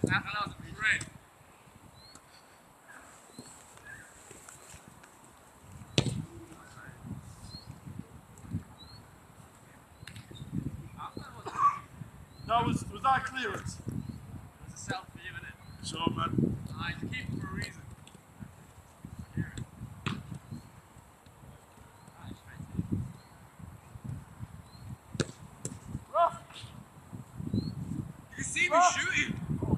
No, was that clearance? It's a self-view, isn't it? Sure, man. I keep it for a reason. You can see me shooting.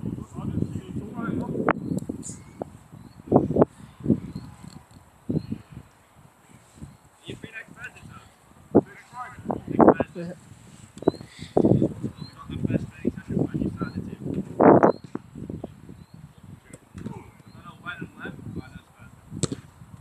You free next Thursday, sir? Next Thursday. We got the best training session when you started the team. I don't know when and left, but I know it's Thursday.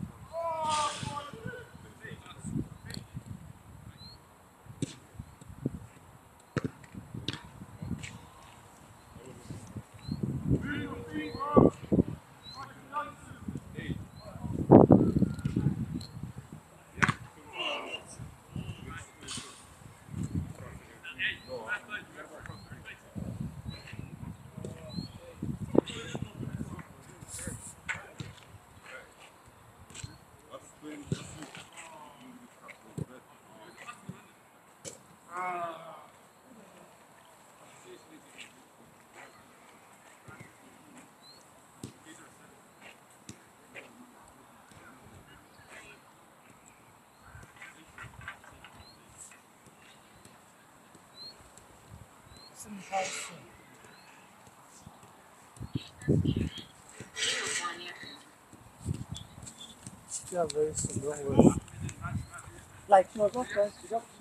Yeah, very soon, don't worry. Like, no, not friends, you just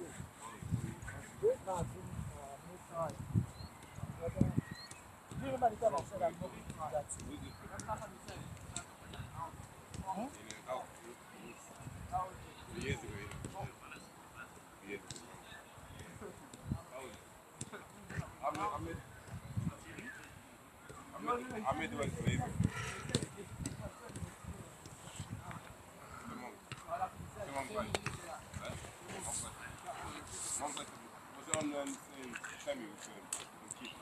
wait now, no time. Do you remember the time I said I'm not going to do that? I made the one amazing. Was it on Semi with Keith?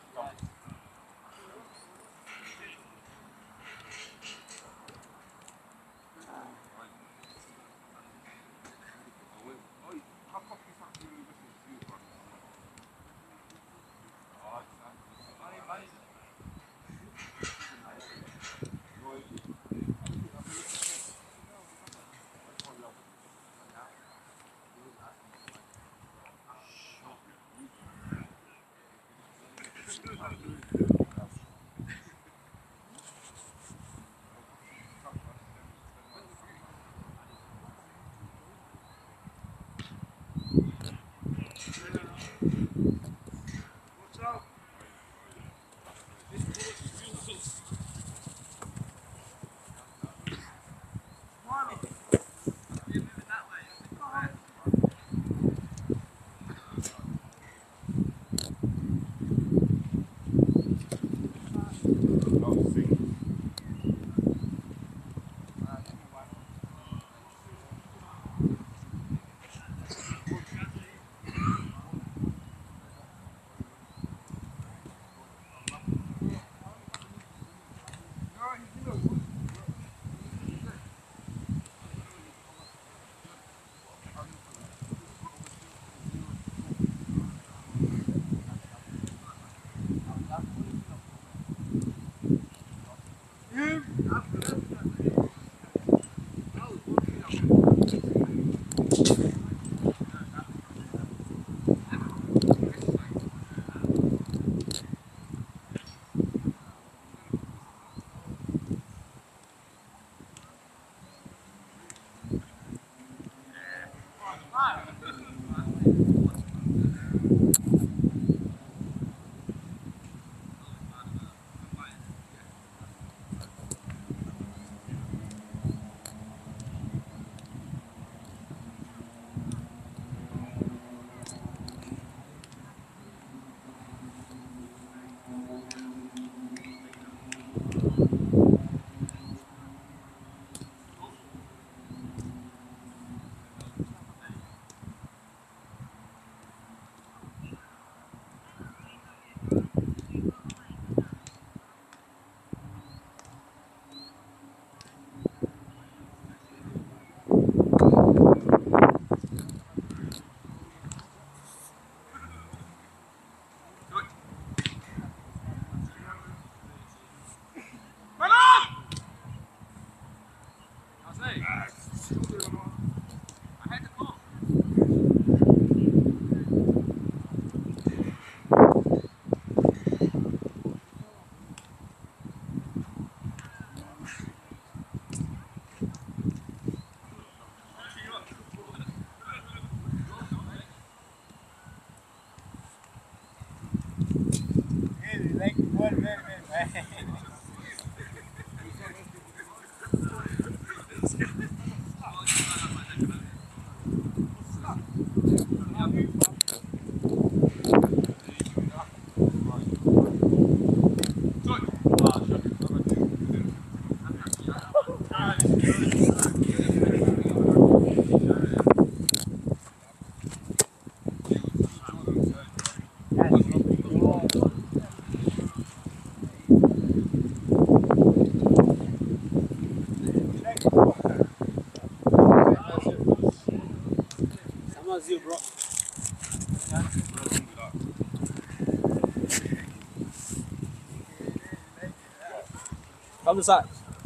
From the side.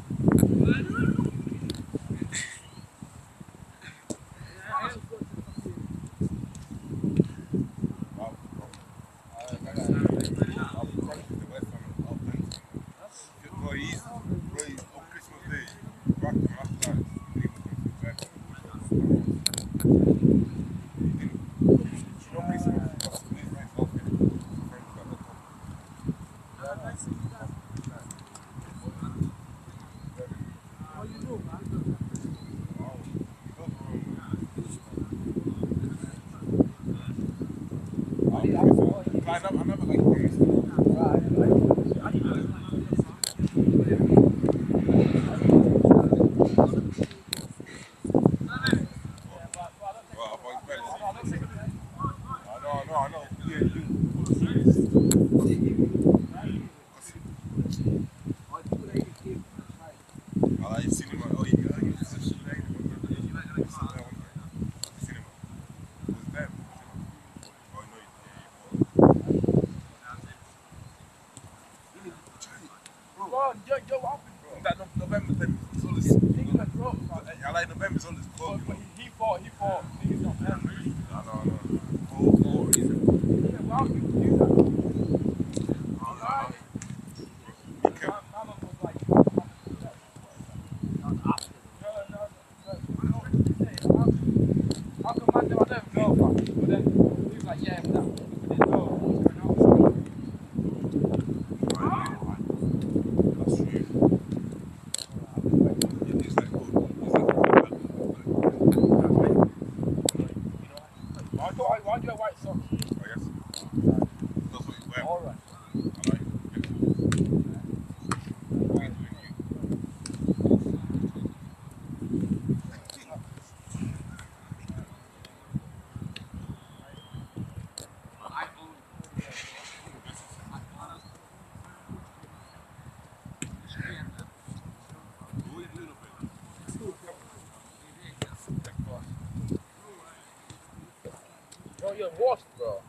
Bro, you're washed, bro.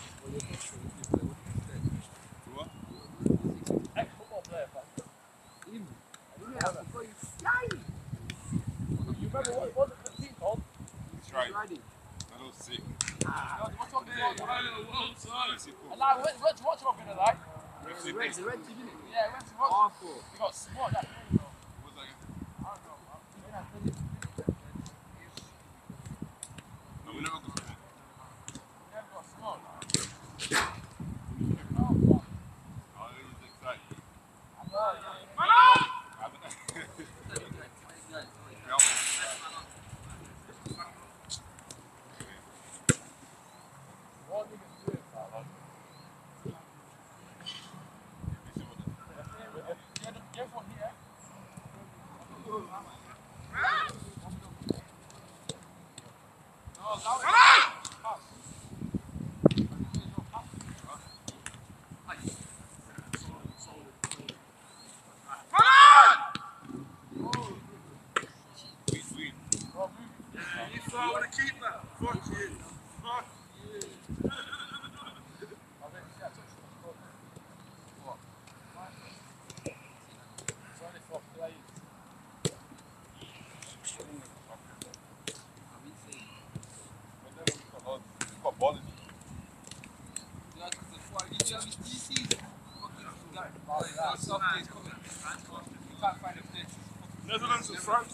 Ex-football player, fam. You remember what was the team called? That's right. That was sick. What's up, man? And now, what's up in it like? Yeah, went to watch. You got smart, that. Netherlands and France.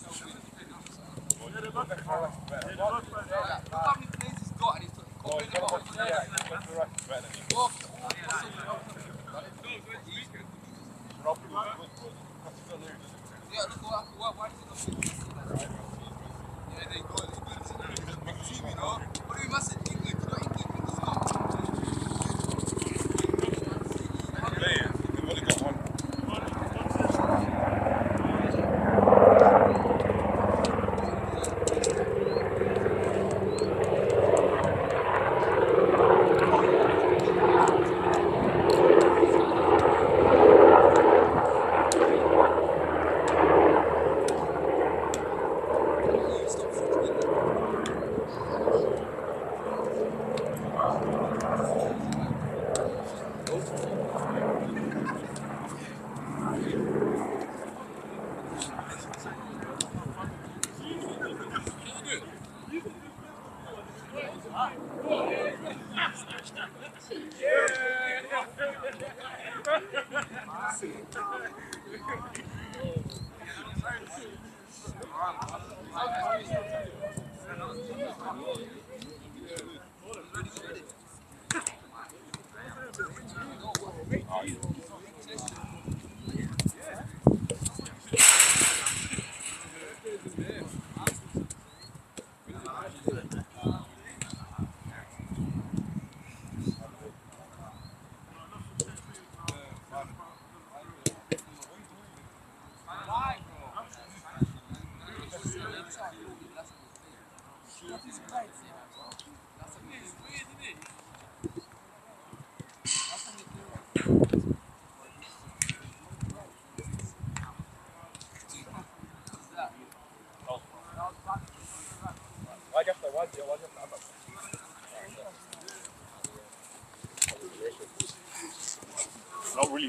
Not really.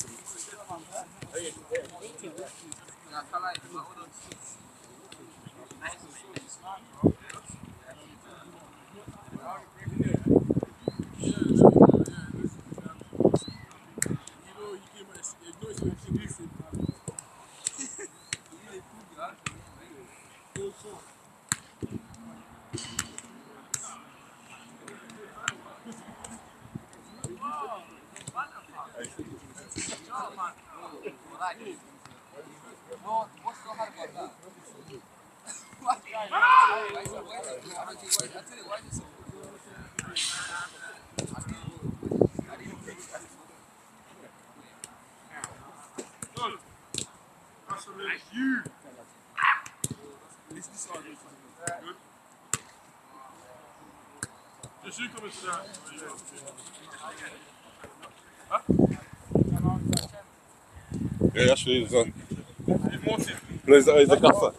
Just you coming to that. Yeah, that's what he's on. No, he's a gaffer.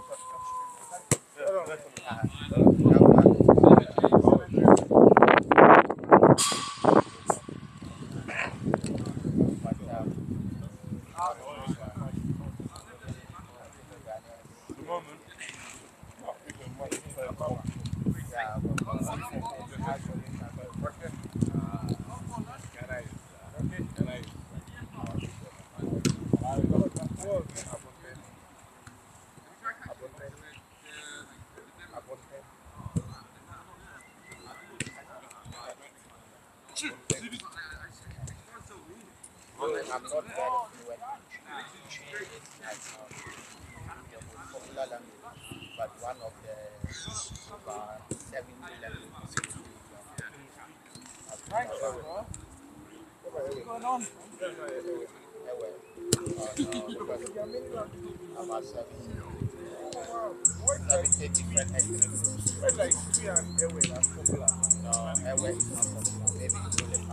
I'm not very fluent in popular language, but one of the 70 languages. What's going on? About 70 different ethnic groups. Like and Ewe, that's popular. No, Ewe is not popular. Maybe it's only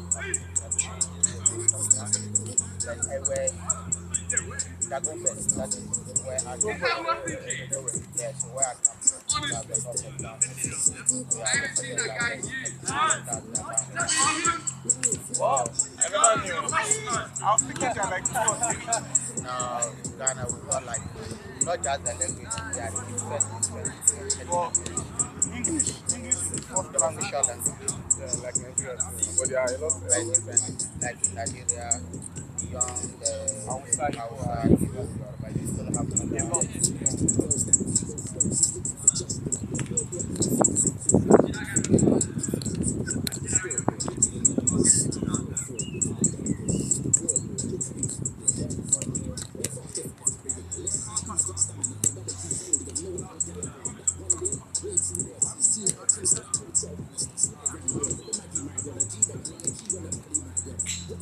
like Ewe, Dagobes, that is where I come from. Yeah, so where I come from, that's not popular. Wow. I never knew. I was thinking they're like 2 No, Ghana, we got like, not just the language, they are different. Well, English is the first language. Official language. Yeah, like Nigeria too. But there are a lot of Like different, like in Nigeria, beyond the outside. but you still have A lot.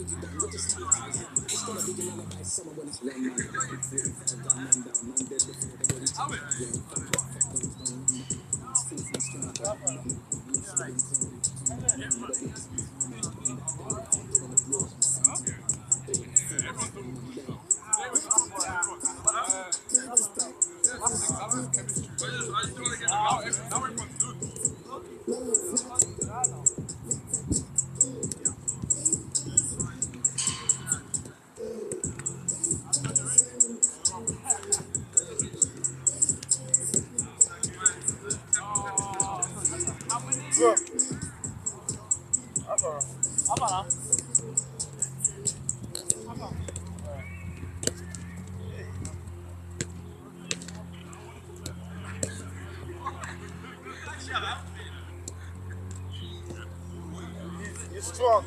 He's strong.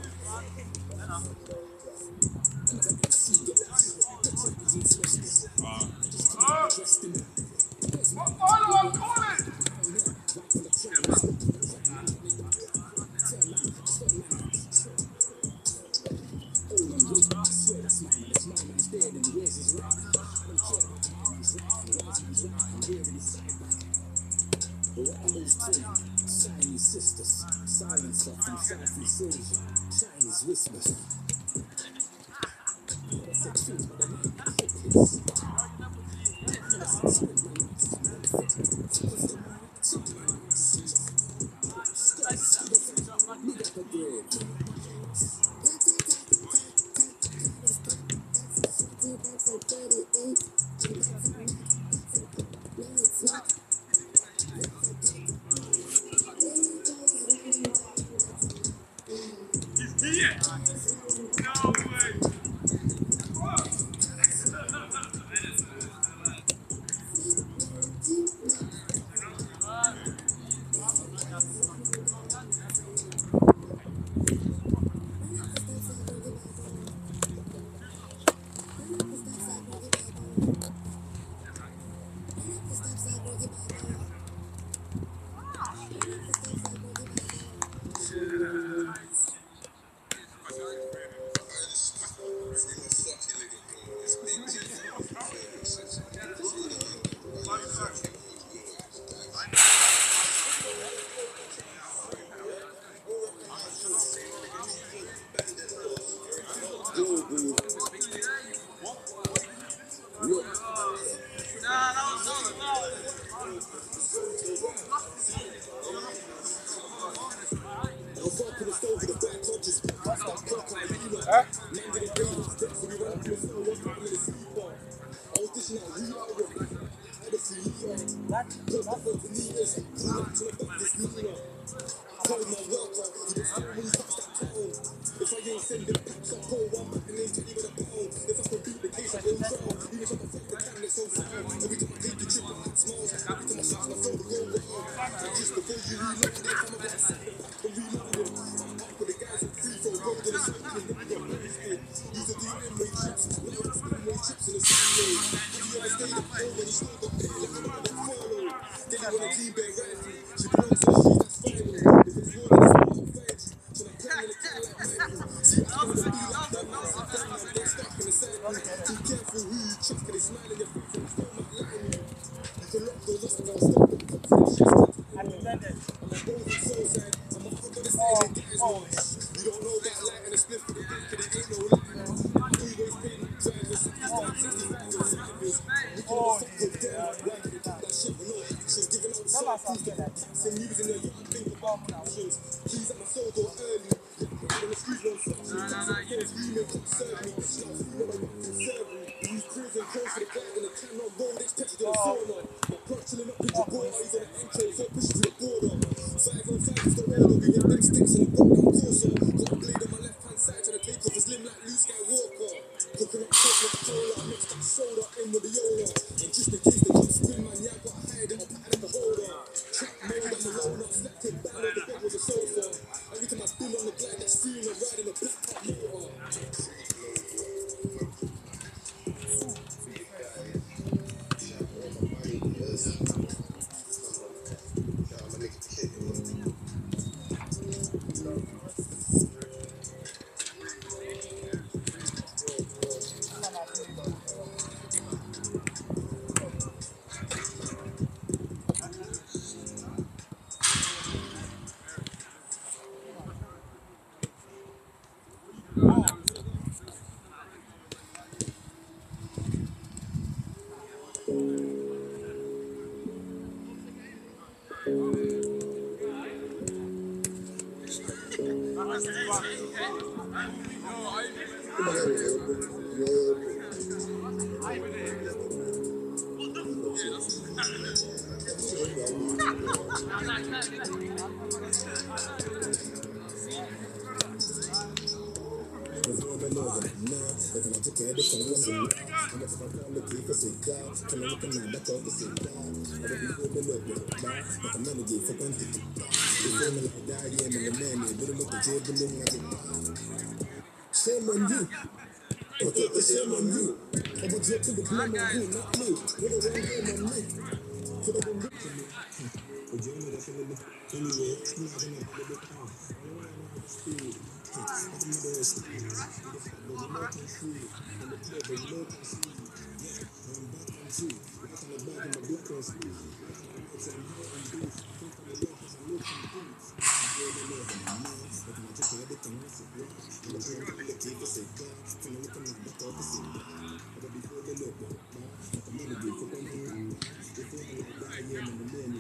Shame on you. Shame on you. I'm gonna drip to the blame on you, not me. With a one game on me. Could have been rich. But you know that's a little anyway. I'm not gonna have a bit of I don't want to speed. I'm not the rest. There's a lot to see. I'm the play, there's a lot to see. Yeah, I'm back on see. Right on the back of my black on speed. It's a high and beef. Think on the left as I look on things. I'm going to live in the night. But I'm just everything else is right. I'm going to take a say God. Can I look at my back up and say God? But before they look at God, I'm going to give for one thing. Before they look at I am in the man.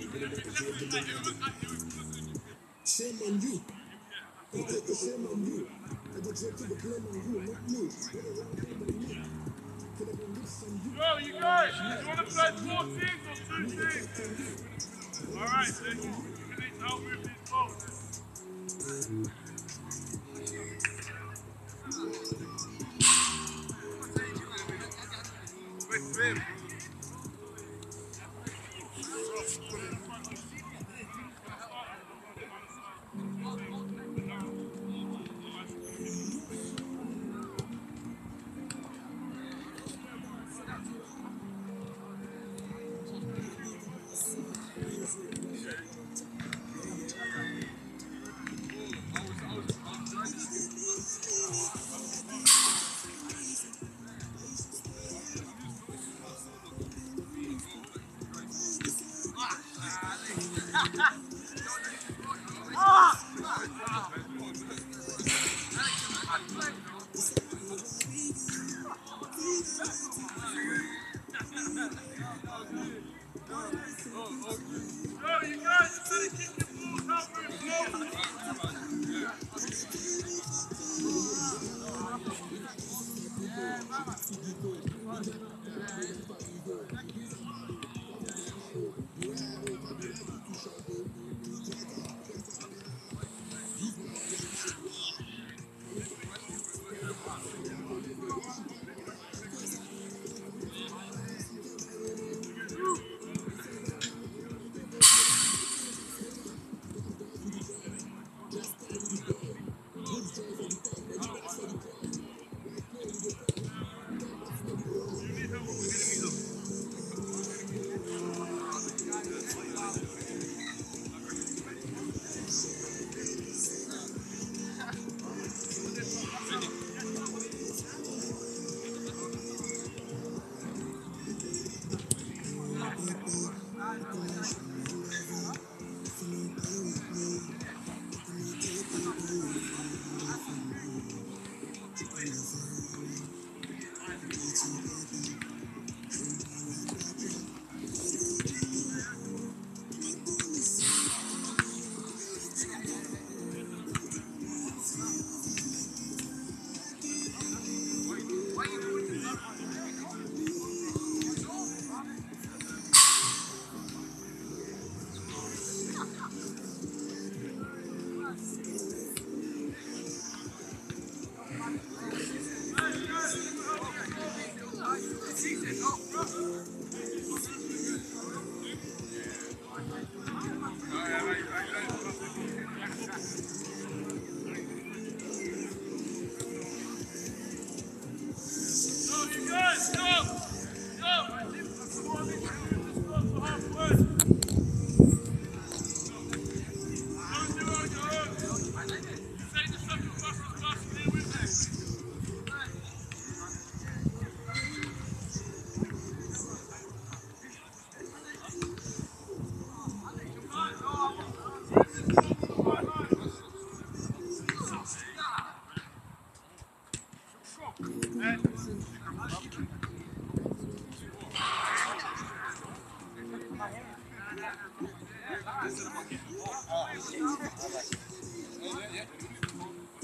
Shame on you. I take the shame on you. I go take the blame on you, not me. What a wrong game on me. Could have been this on you. Yo, you guys, you want to play 4 teams or 2 teams? Alright, then you need to help move these balls. Quick, Yo, you guys, you better keep your balls out very slowly.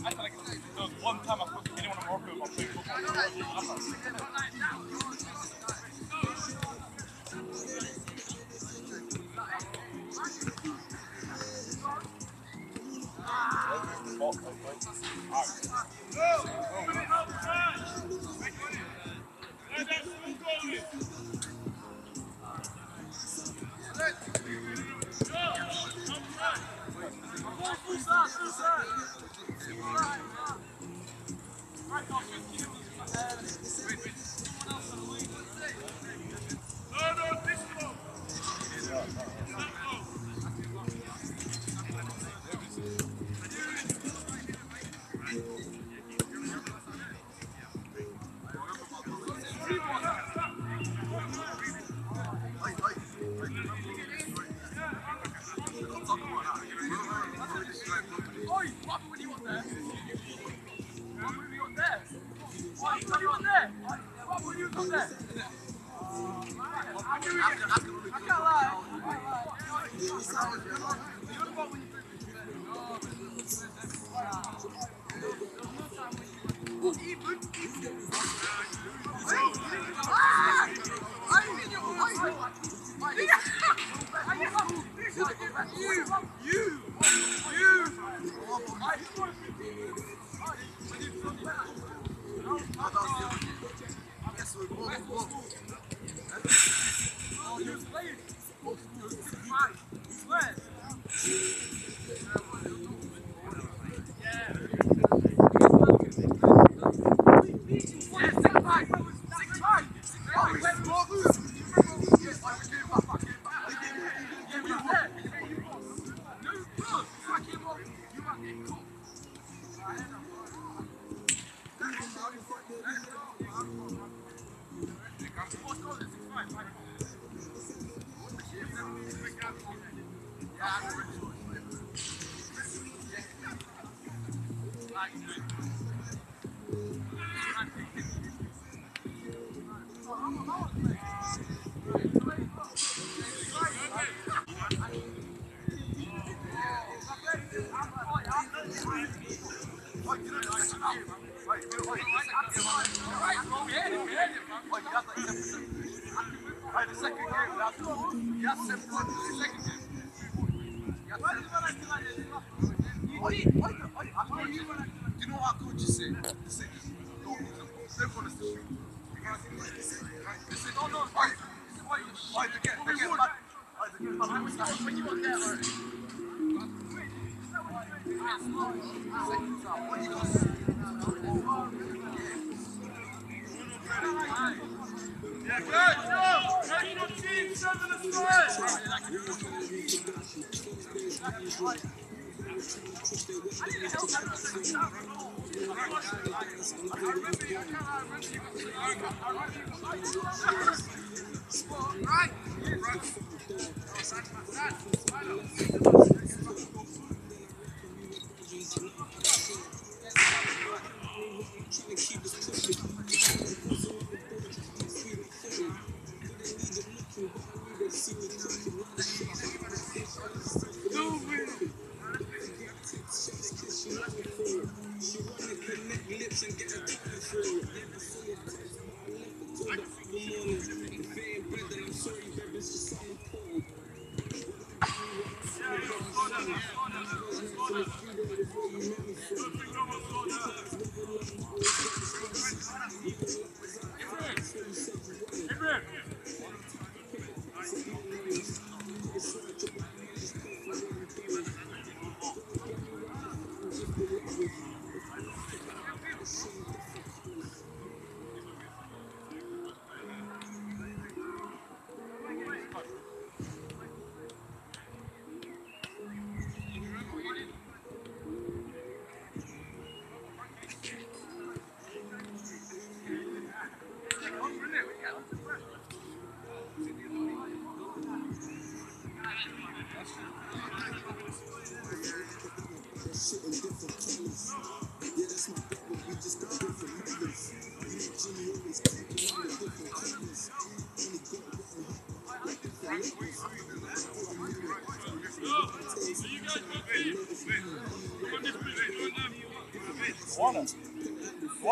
There was one time I spoke to anyone in Morocco about playing football.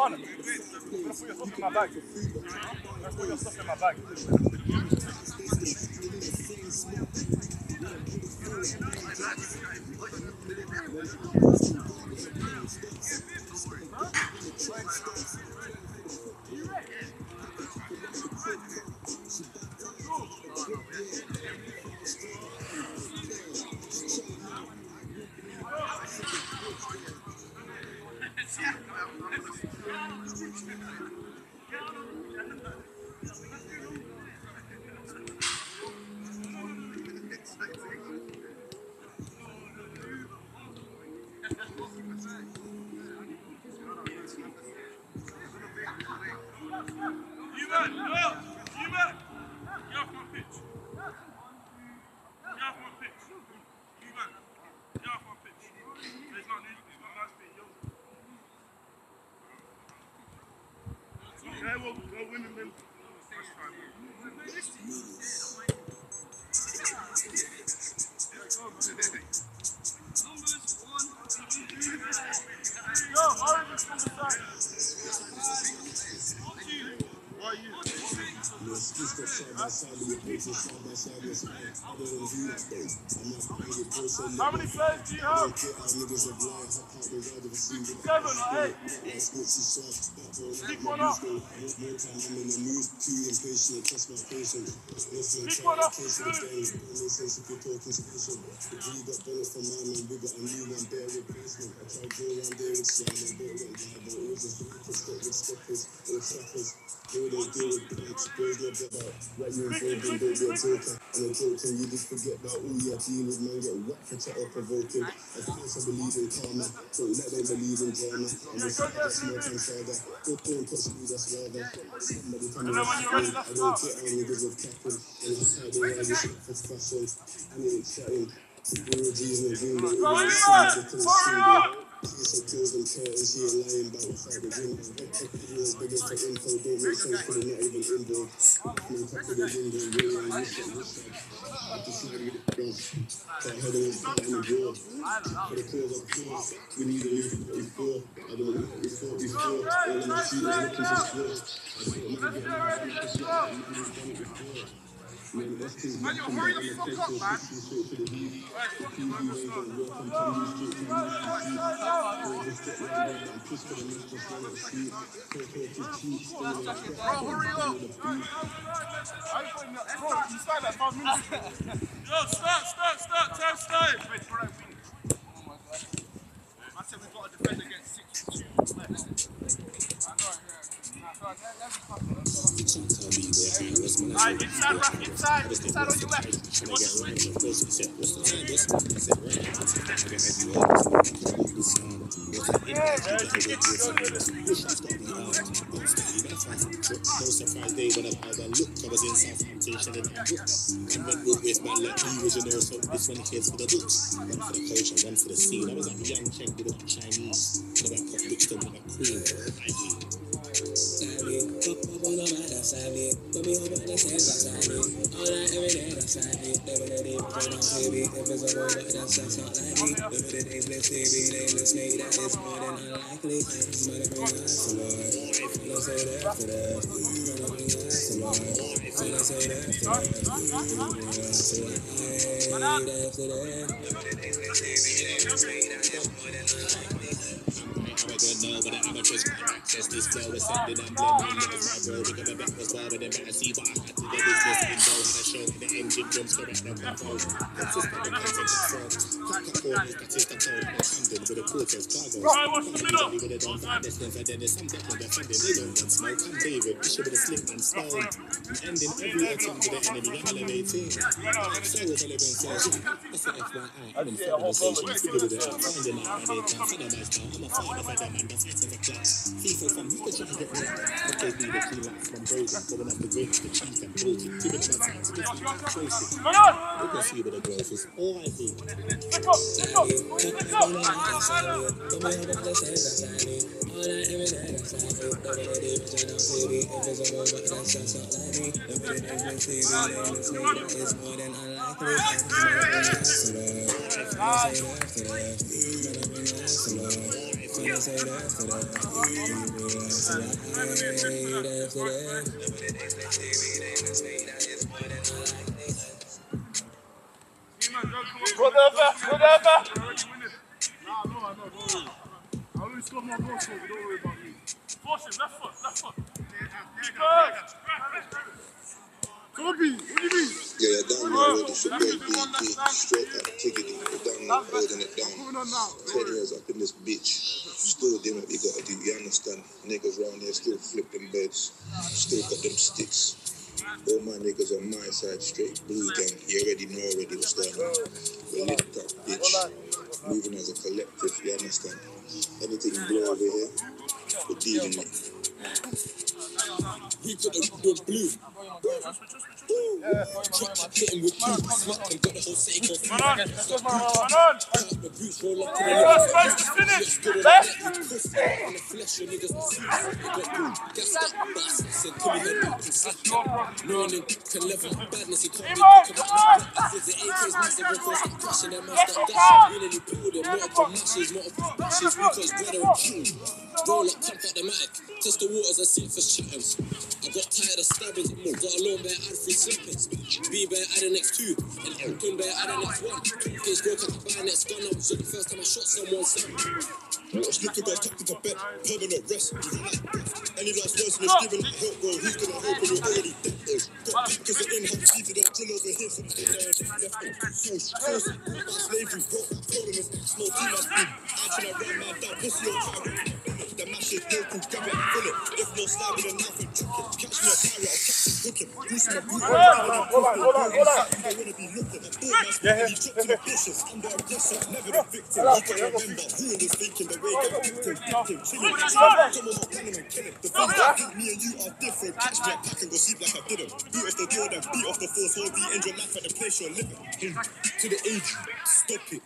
gonna put your stuff in my bag. Let's put your stuff in my bag. How many players do you have? 7 or 8? Pick one up. Pick one up. And until you just forget about all your teams, man, get whacked for chat or provoking. Of course I believe in karma, don't let them believe in drama. I'm just like a small time saga, don't touch me, that's rather. Somebody tell me what's happening, I don't get on niggas with capping. And that's how they are, this shit for fashion. And it ain't chatting, real G's and green, they all the same, so kills and curtains, he ain't lying about inside the window. Everyone's begging for info, don't make sense for they're not even involved. Man, top of the window, really, and this side. I just see them get it done. So I heard them start in the war. For the cause of peace, we need a new 44. I don't know what we thought before. All of my shooters looking to score. I thought man get man who's done it before. Man, that's his man, come back on the pencil, pushing straight to the heat. The PV ain't got work, I'm telling you straight from the street. Don't just get right there, I'm pissed for the miss, just run at the street. Talk is cheap, still in the crowd, hurry up! Bro, you started like 5 minutes ago. Yo, start, time started. Wait for that win. Oh my God. I said we've got to defend against 6-2 left. Alright, inside on your left. No surprise day when I look, I was in Southampton, Shannon and Brooks. And went with man like he was, so this one here's for the books. One for the culture, one for the scene. I was like young Cheng with a Chinese. And I got mixed up with a queen. But the amateurs can't access this flow. We're sending them blending with my bro. Because the back was better than better. See, but I had to get business window. Had a show in the engine drums correct the bravo. Consistent with content of frogs. Cut corners, Batista code. Camden with a quarters cargo. With a don't find this thing. And then there's some depth on their funding. They don't want smoke. I'm David. Bishop with a slip and stone. I'm ending every attempt with the enemy. I'm elevating. So with 11 says, that's the FYI. I'm in front of the station. Figure with it. Finding out how they can. Sodomized now. I'm a father for them and that's it. FIFA from who could try to get me? Okay, be the key like from Braden, going up the grade, the chief and bolted, giving them a time to get me closer. You can see where the growth is. All I think. Go there, go there. Nah, no, I know, don't worry. I only scored my goal, so don't worry about me. Force him, left foot. Kobe, what do you mean? Yeah, you're down there already. Should be BP. Straight up, tickety. You're down there, holding it down. 10 years up in this bitch. Still doing what we gotta do, you understand? Niggas round here still flipping beds. Still got them sticks. All my niggas on my side, straight blue gang. You already know what's going on. We're lit up, bitch. Moving as a collective, you understand? Anything you blow over here, we're dealing with. We got the blue. Hitting with blue. Smack and got the whole city going through. The boots roll up to the left. In the flesh, your niggas will see. They got blue. Gas up, bastards, and Timmy head back and slap. No one can level badness, he can't be quick about it. The AK's massive, we're going to stop crashing them, man, stop dashing. We nearly pulled them, multiple matches, multiple matches, because brother and king. Roll up, pump out the matic. Test the waters and see it for chatters. I got tired of stabbings, got alone bear, add 3 slappings. B bear, add the next 2. And Elton bear, add the next 1. Case broke up, buy next gun up. So the first time I shot someone, watch little guys tucked into bed, permanent rest. Any last words in this giving help, bro? Who's gonna help when you're already dead, bro? Got because they're in, have cheated up, drill over here, so they left it. So, slavery, broke, told them it's no team I speak. Actually, I ran my down, pussy on fire. The mash is local, grab it and fill it. If no slab with a knife and chuck it. Catch me a pirate, I'll catch it, hook him. Goose my boot, hold on. You don't wanna be looking. He dropped to the dishes, under a pressure, never the victim. He can remember, ruined his thinking, the way I picked him, chilling. Come on, run him and kill him. The things that think me and you are different. Catch me a pack and go sleep like I didn't. Beat off the door, then beat off the force. Hold the end your life at the place you're living. To the age, stop it.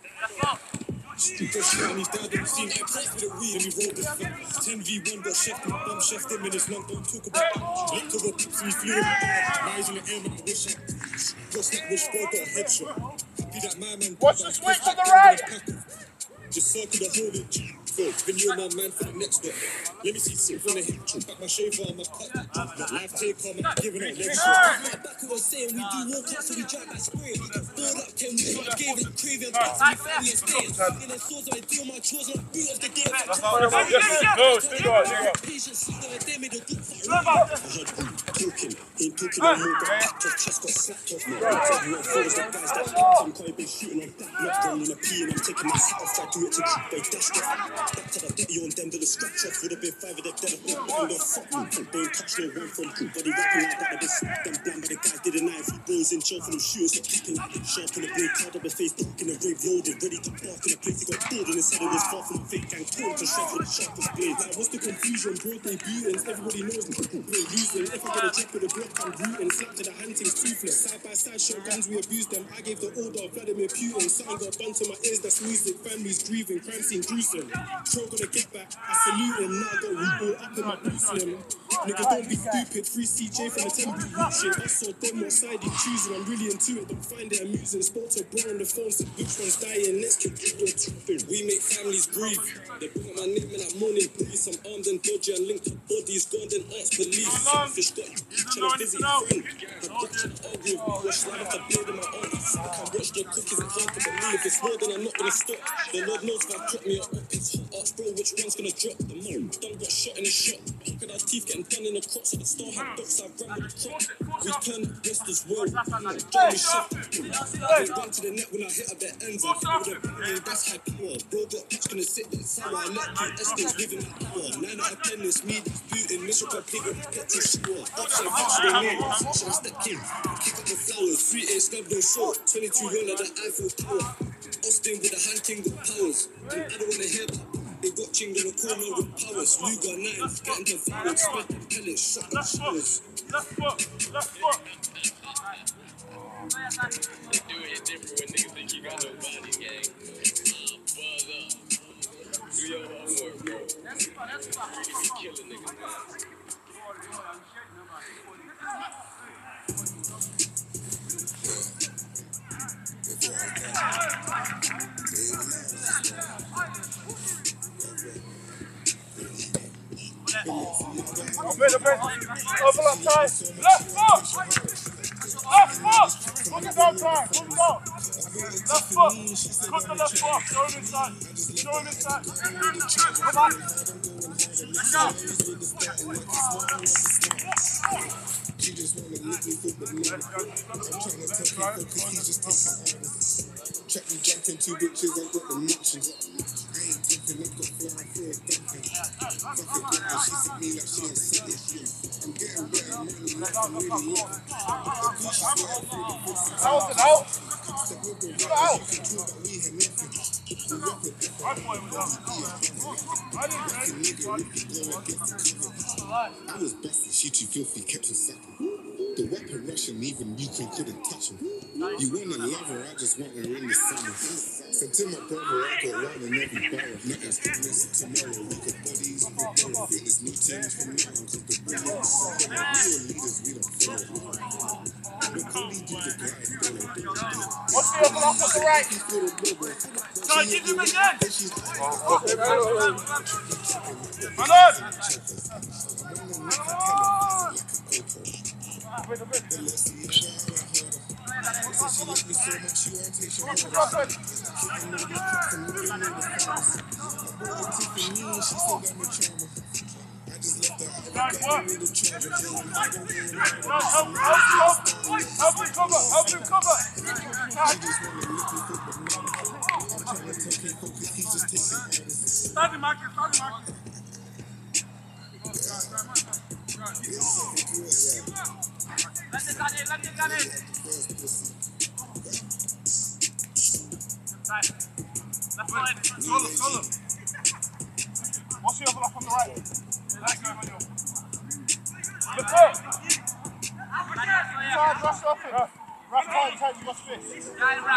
Stupid shit on his dad, and seen I pressed with a weed and he rolled this thing. 10v1 got chefed him, bum chefed him in his lung, don't talk about it. Looked to the pips and he flew him. Eyes in the air, man, I wish I. What's that wish for, got a headshot. Happy that my man. Watch the switch on the right! Just circle the whole of then you're my man for the next one. Let me see sit from the hip. Back my shaver on my cut. Life take on me, giving out legs. Back who was saying we do walk out, so we drive that spray. Board up, can we not give it craving back to me family and stay. In the swords, I do my chores and I boot off the gate. Go, stay on. Patience, see that they made a good fight. I heard talking, ain't talking no more. Got packed off, chest got slapped off me. Everyone follows the guys that I'm can't be shooting on that. Not going in a pee and I'm taking my shit off. Try to do it to keep they dashed off. Back to the dirty on them, to the scratch off. Would have been 5 of them, dead. They don't fuck me. They ain't touch no one from crew. Body rapping like that, they been slapped them blind. But the guys did a 9 bros in jail for them shooters. So kicking sharp in the blade, card up the face, dark in the grave, loaded. Ready to bark in the place. He got bored and his head was far from the fake gang. Torn to shove with the sharpest blade. Like, what's the confusion? Broad debuting, everybody knows me. We're losing. If I get a drop with a block, I'm rooting. Slap to the hand, things toothless. Side by side, shotguns, we abuse them. I gave the order, Vladimir Putin. Something got done to my ears, that's music. Families grieving, crime scene gruesome. Pro gonna get back, I salute him. Now I got reborn up in my boots slim. Niggas don't be stupid. Free CJ from the 10 boot root shit. I saw them one sided choosing. I'm really into it, don't find it amusing. Spoke to a bro on the phone, said which one's dying. Let's keep it trooping. We make families grieve. They bring up my name in that morning police. I'm armed and dodgy and linked up bodies. Gone then ask police. Fish got you, trying to visit your friend. I'm watching argue with me. Watch like a blade in my arm. I can watch the cookies and hard to believe. It's more than I'm not gonna stop. The Lord knows if I drop me or up. It's hot ask bro, which one's gonna drop? The mom done got shot in his shot. Crocodile's teeth getting done in the crops. So the star had dots, I ran with the crop. We turn west as well. Johnny shift. I run to the net when I hit up their ends. That's high power. Bro got pitch gonna sit there sour. I let you estates living that power. 9 out of 10 is me that's booting. Miserable pig with petrol score. Upside factory name. So I step in. Kick up the flowers. 3-8 snub no short. 22 roller the Eiffel Tower. Austin with a hand king with powers. And I don't wanna hear that. They got chinged in the corner with powers. Luger 9, getting the forward, spit pellets, shot the showers. Left foot. They do it different when niggas think you got no body, gang. Buzz up. Do your homework, bro. You be killing niggas, man. Overlap time. Left foot. Left foot. Look it down time. Look it down. Left foot. Cut the left foot. Show him inside. Show him inside. Come on. Let's go. She just wanna lick me for the money. I'm trying to take him cause he's just taking orders. Track me jumping two bitches, I got the mentions. I ain't tipping, I got flying for a dumping. Fuck it, girl, she said me like she ain't said this shit. I'm getting better money, like I'm really loving. She's sliding through the books. Out and out. Step with the rappers, you can talk about we had nothing. The rapper, My boy was out. I didn't fucking nigga, if you go against the cover. I was busted, she too filthy, kept her sucking. The weapon Russian, even Ukraine couldn't touch him. You wanna love her, I just want her in the summer. Said to my brother, I got one in every borough. Nothing's promised tomorrow, we could bodies, we could borrow. Fitness new teams from now, cause the brilliance. Real leaders, we don't follow. But Cody do the glide, What's the other off on the right? So I give him again. Come on. Nice work. Help him cover. Stand him, Marcus. Let it got it. Left side. Solo. What's the overlap on the right? Let's go, Manuel. Look up. Inside, rush off him. Rush tight, you must fist.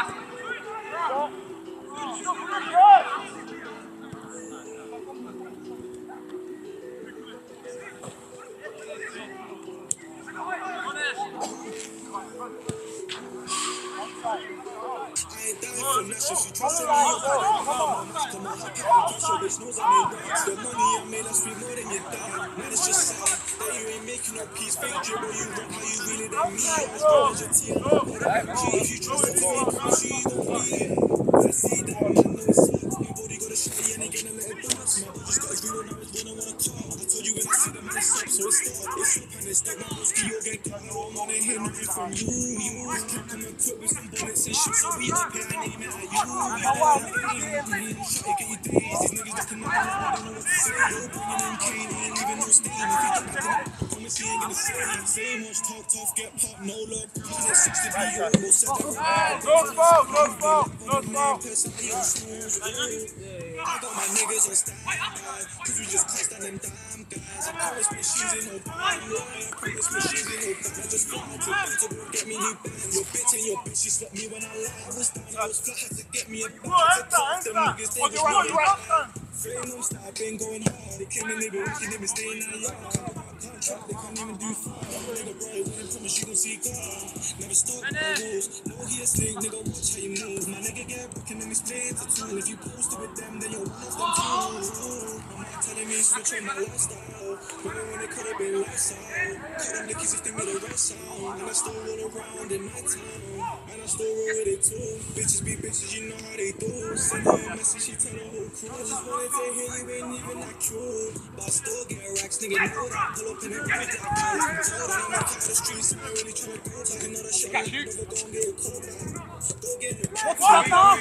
I got my niggas on standby, cause we just classed on them damn guys. I promise me she's in no band, I promise me she's in no band. I just fly to get me new band. Your bitch and your bitch, she slapped me when I lied. I was down, I was flat, had to get me a band. Them niggas, they was right. Flame no stop, been going hard. They came in, they been working, they been staying out yard. Contract, they can't even do far. Nigga, bro, when I promise you gon' see God. Never stop the rules. No, he a snake, nigga, watch how you move. My nigga get back and then explain to two. If you posted with them, then you're one of them too. I'm not telling me switch on my lifestyle. Remember when it could have been lights out. Cut them the keys if they made a right sound. And I still roll around in my town. And I still roll with it too. Bitches be bitches, you know how they do. Send her a message, she tell the whole crew. I just wanted to hear you ain't even that cute. But I still get racks, nigga, know that. Pull up in it, right that cool. Told her I'm out of the streets, I'm really tryna go. Talking all that shit, I'm never gon' get caught. Go get it. What's up, dog?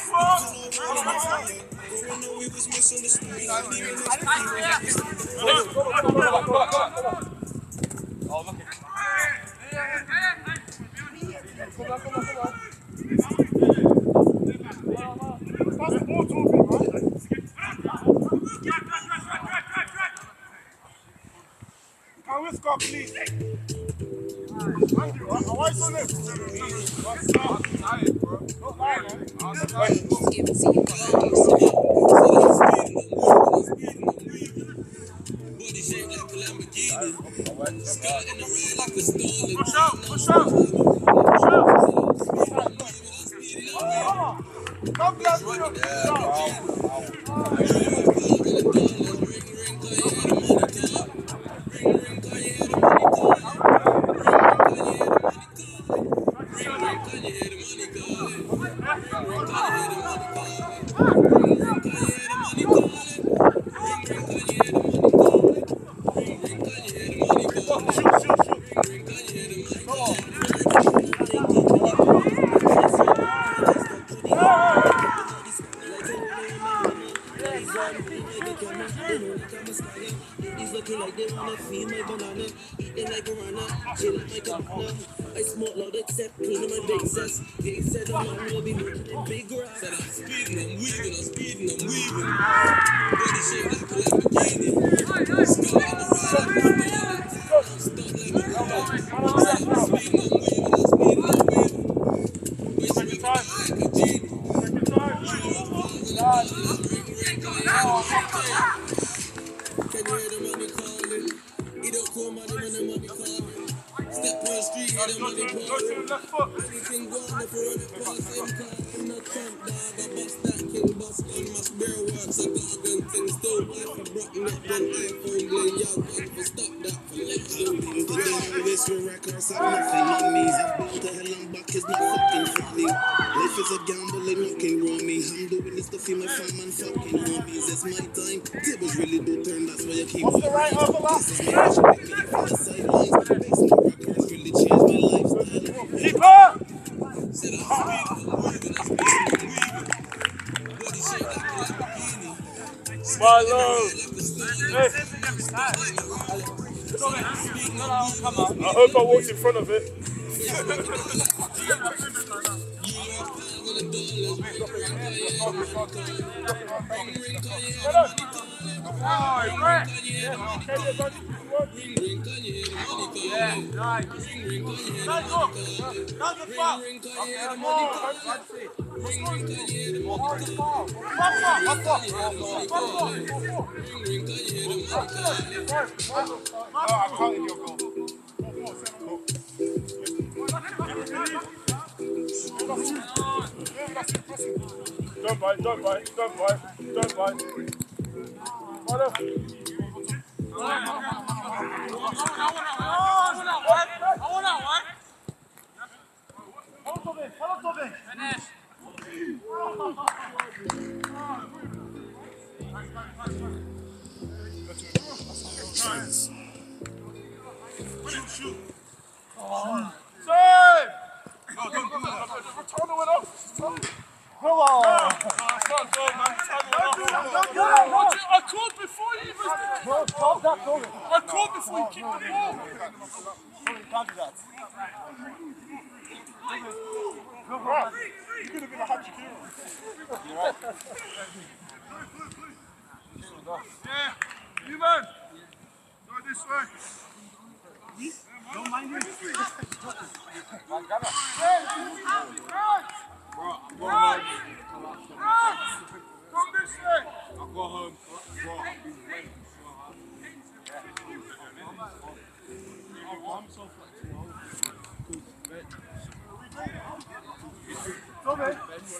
Growing up, we was misunderstood. I didn't even Can we score, please? Thank you. Why is on it? Not lying, body shaped like a Lamborghini. Skirt in the red like a stolen. Push out. Come down, He's looking like they wanna feed my banana, eating like a runner, chilling like a runner. I smoke loud except clean my big cess. They said the man will be looking in big grass. Said I'm speeding, I'm weaving, I'm speeding, I'm weaving. Body shape like a Lamborghini. Skull on the ride like a Stanley. I'm stuck like a Lamborghini. Said I'm speeding, I'm weaving, I'm speeding, I'm weaving. Waist wrapping like a genie. Can you hear the money calling? He don't call money when the money calling. Step on the street, hear the money calling. Anything gone if you run it past him, call him the trump dog. I bust that king bust on my spare works. I got gun things, still wife for broke neck, then iPhone bling. Y'all got to stop that for life. Today, this your records have nothing on me. I've built a hell on back, is not fucking funny. Life is a gamble, ain't nothing wrong me. I'm doing this to feel my fam and fucking homies. It's my time. Tables really do turn, that's why I keep Off the right, off the left. from the sidelines. Makes my records really change my lifestyle. Keep her! Said I'm speeding, I'm weaving, I'm speeding, I'm weaving. Body shape like a Lamborghini. Milo! I hope I walked in front of it. Don't bite, don't bite, don't bite, don't bite. I called before you even I called before you kicked the ball. Can't do that. You could have been a hat-trick hero. You're right. Yeah, you man. Go this way. Don't mind me. Come this way. I'll go home. I'm so flexible. Come in.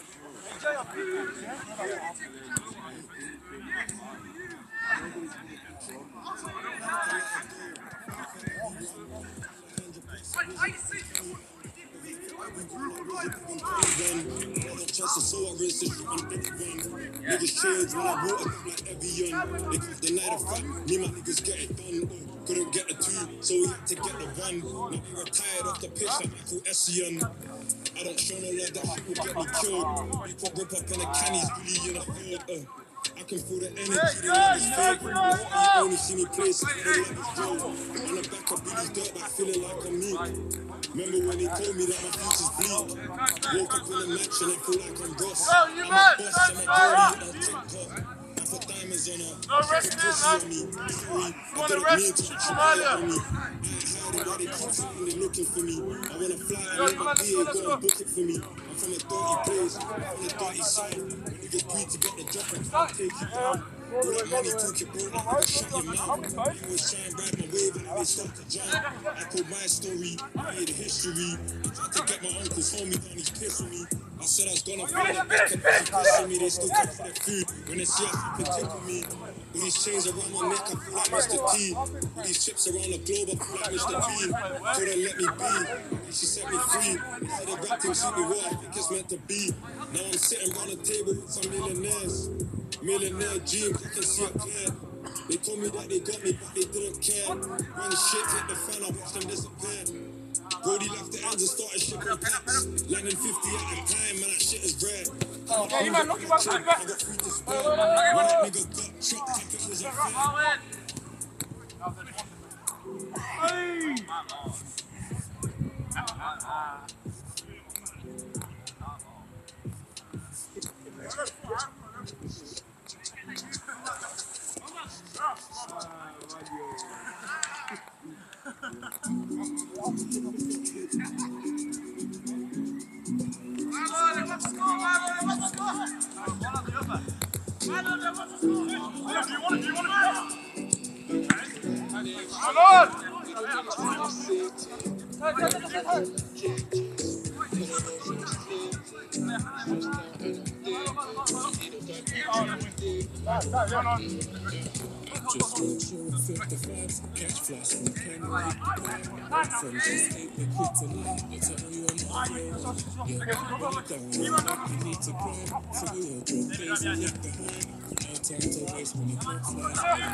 Niggas change when I brought up like Evian. They can't deny the fact, me my niggas get it done. Couldn't get the two, so we had to get the one. Now we retired off the pitch like Michael Essien. I don't show no love, that shit will get me killed. People rip up in the cannies, really in the field. I can feel the energy, the love is fake. You only see me play, so the love is real. On the back of Billy's dirt, but feeling like I'm me. Remember when he told me that my future's bleak? Woke up in the match and I feel like I'm Ross. I'm a boss, I'm a girl, I'll TikTok. I put diamonds on her, no rest on me. Sorry, I didn't mean to put on me. I ain't hiding why they keep saying they're looking for me. I wanna fly, I make my beer, go and book it for me. I'm from a dirty place, from the dirty side. When niggas breathe to get the job, I can't take it down. All that money talk it, bro, like shut your mouth. You always try and ride my wave and they start to jump. I told my story, I made a history. I tried to get my uncle's homie down, he's pissing me. I said I was gonna find a back and they pushing me. They still come for their food. When they see us, they can tickle me. All these chains around my neck, I feel like Mr. T. All these chips around the globe, I feel like Mr. T. Told her let me be, and she set me free. Said the rap thing should be what I think it's meant to be. Now I'm sitting around the table with some millionaires. Millionaire dreams, I can see it clear. They told me that they got me, but they didn't care. When shit hit the fan, I watched them disappear. Brody left the ends and started shipping packs. Landing 50 at a time, man, that shit is rare. I got 3 to spare. When that nigga got chopped up, it wasn't fair. Just make sure it's 55s, catch flash from Canada. From just take the quick tonight, I tell you I'm not real. Yeah, don't back, you need to grind. So we'll drop days and leave behind. No time to waste when you can't fly.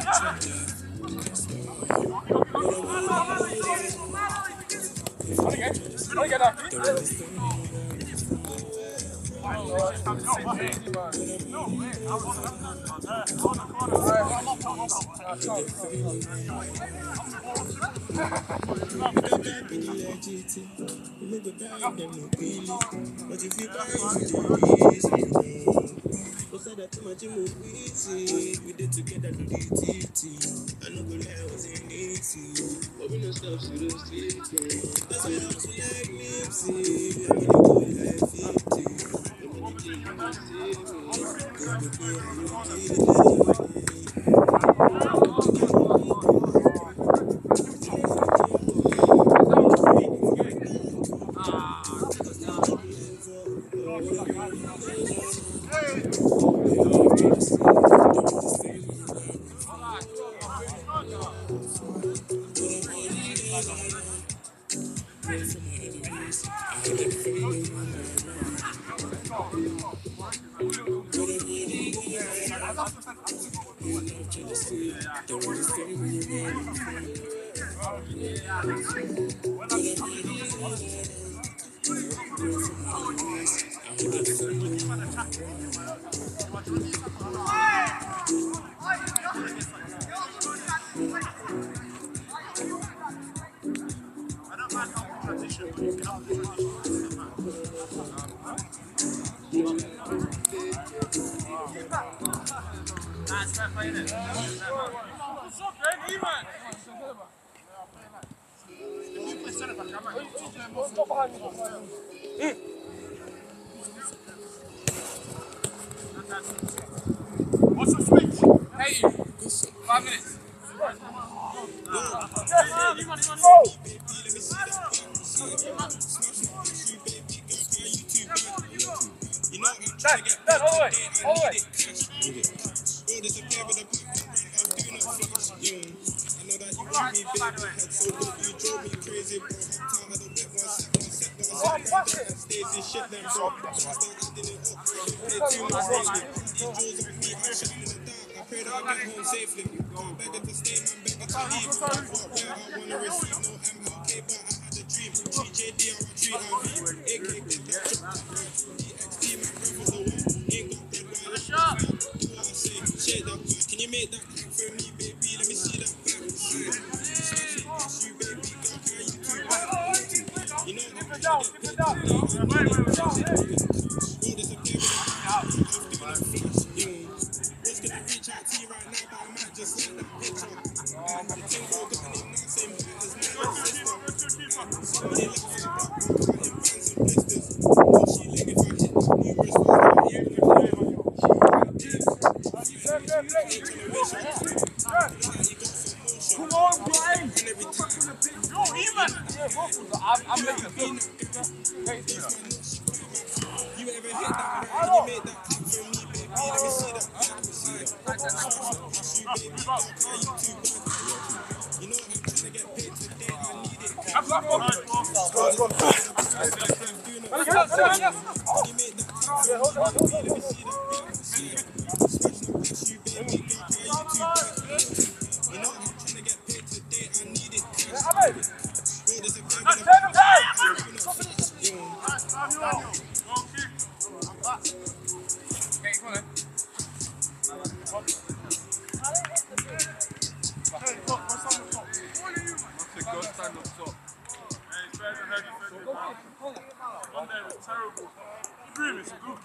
But if you buy that too much easy. We did together to DTT. I know the lie was in easy. But we don't stop to the city. That's why I'm so like Nipsey. I'm gonna go like 50. I'm gonna take you to see What's the switch? Hey, 5 minutes. Dad, all the way. I pray that I get home safely. I'm begging to stay, man, begging to leave. Where I wanna receive no MLK, but I had a dream. GJD, I want 3 RV. AK, get that DXT, my brother's the one. Ain't got bread, why not? Do what I say, shake that back. Can you make that clap for me, baby? Let me see that back. Smash it, pass you, baby. Girl, can you too back? You know I'm trying to get paid today. Come on, Brian! Yo, Eman! I'm making a film. You ever hit that right? You made that clap for me, baby. Let me see that back. You know I'm trying to get paid today. I need it. You made that clap for me, baby. Let me see that back. stand up top. Yeah, it's better than her defending, man. One there was terrible. Dream, it's a good.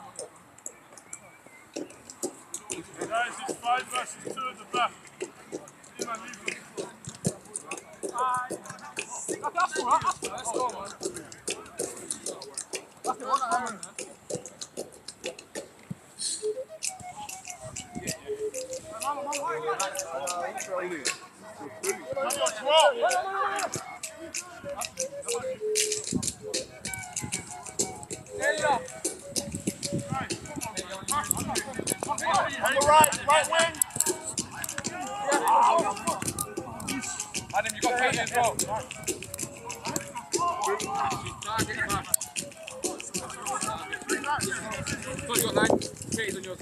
Guys, it's 5 versus 2 at the back. Leave man, leave them. That's all right. Let's go, man. That's the one at Aaron, man. Right wing. Adam, you got Katie as well. So you got 9. Katie's on yours.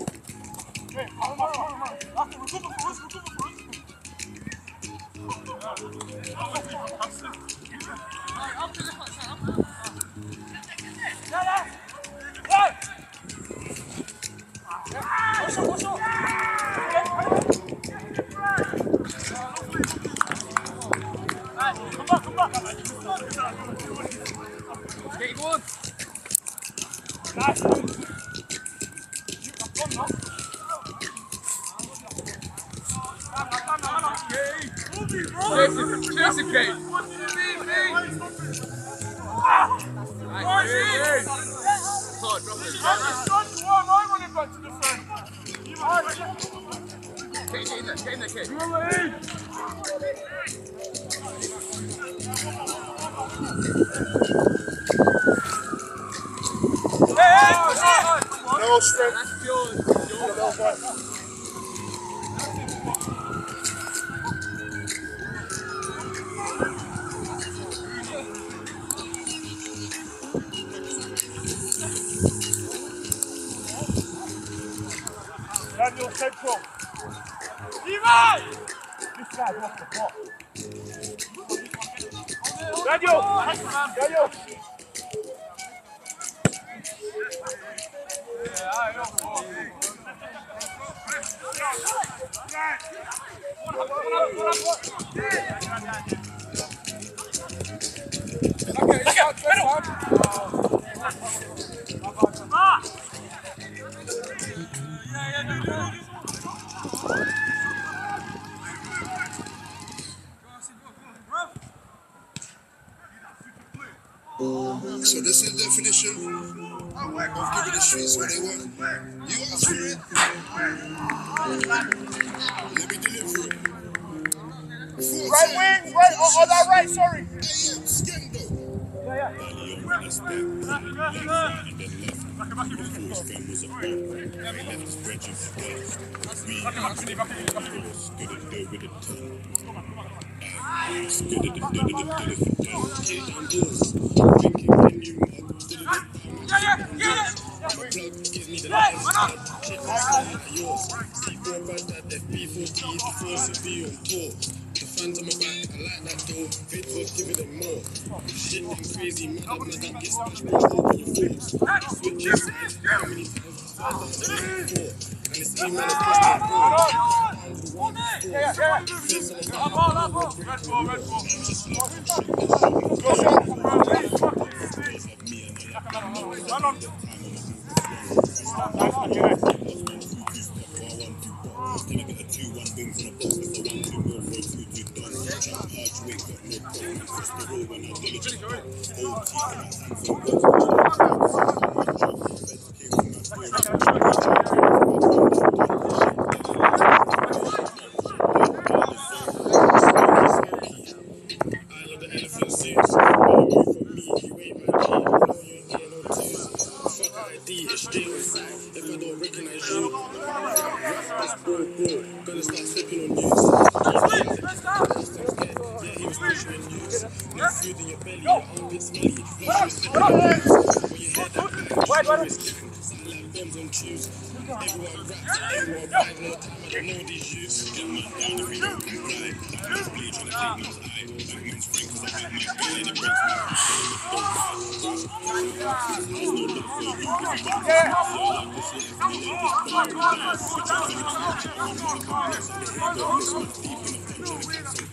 Come back. Katie, go on. Nice. Chasing Kate. Get in there, Kate. No strength. That's yours. Daniel central. Levi! This guy's off the block. Daniel! So this is the definition of giving the streets what they want. You ask for it, let me deliver it. Right wing, right, on that right, sorry. Skendo. The fans on my back, I like that though. Victor's giving them more. Shit, them crazy, mad up, man, get smashed, bro. Open your force. Switches, how many times? And it's email across that board.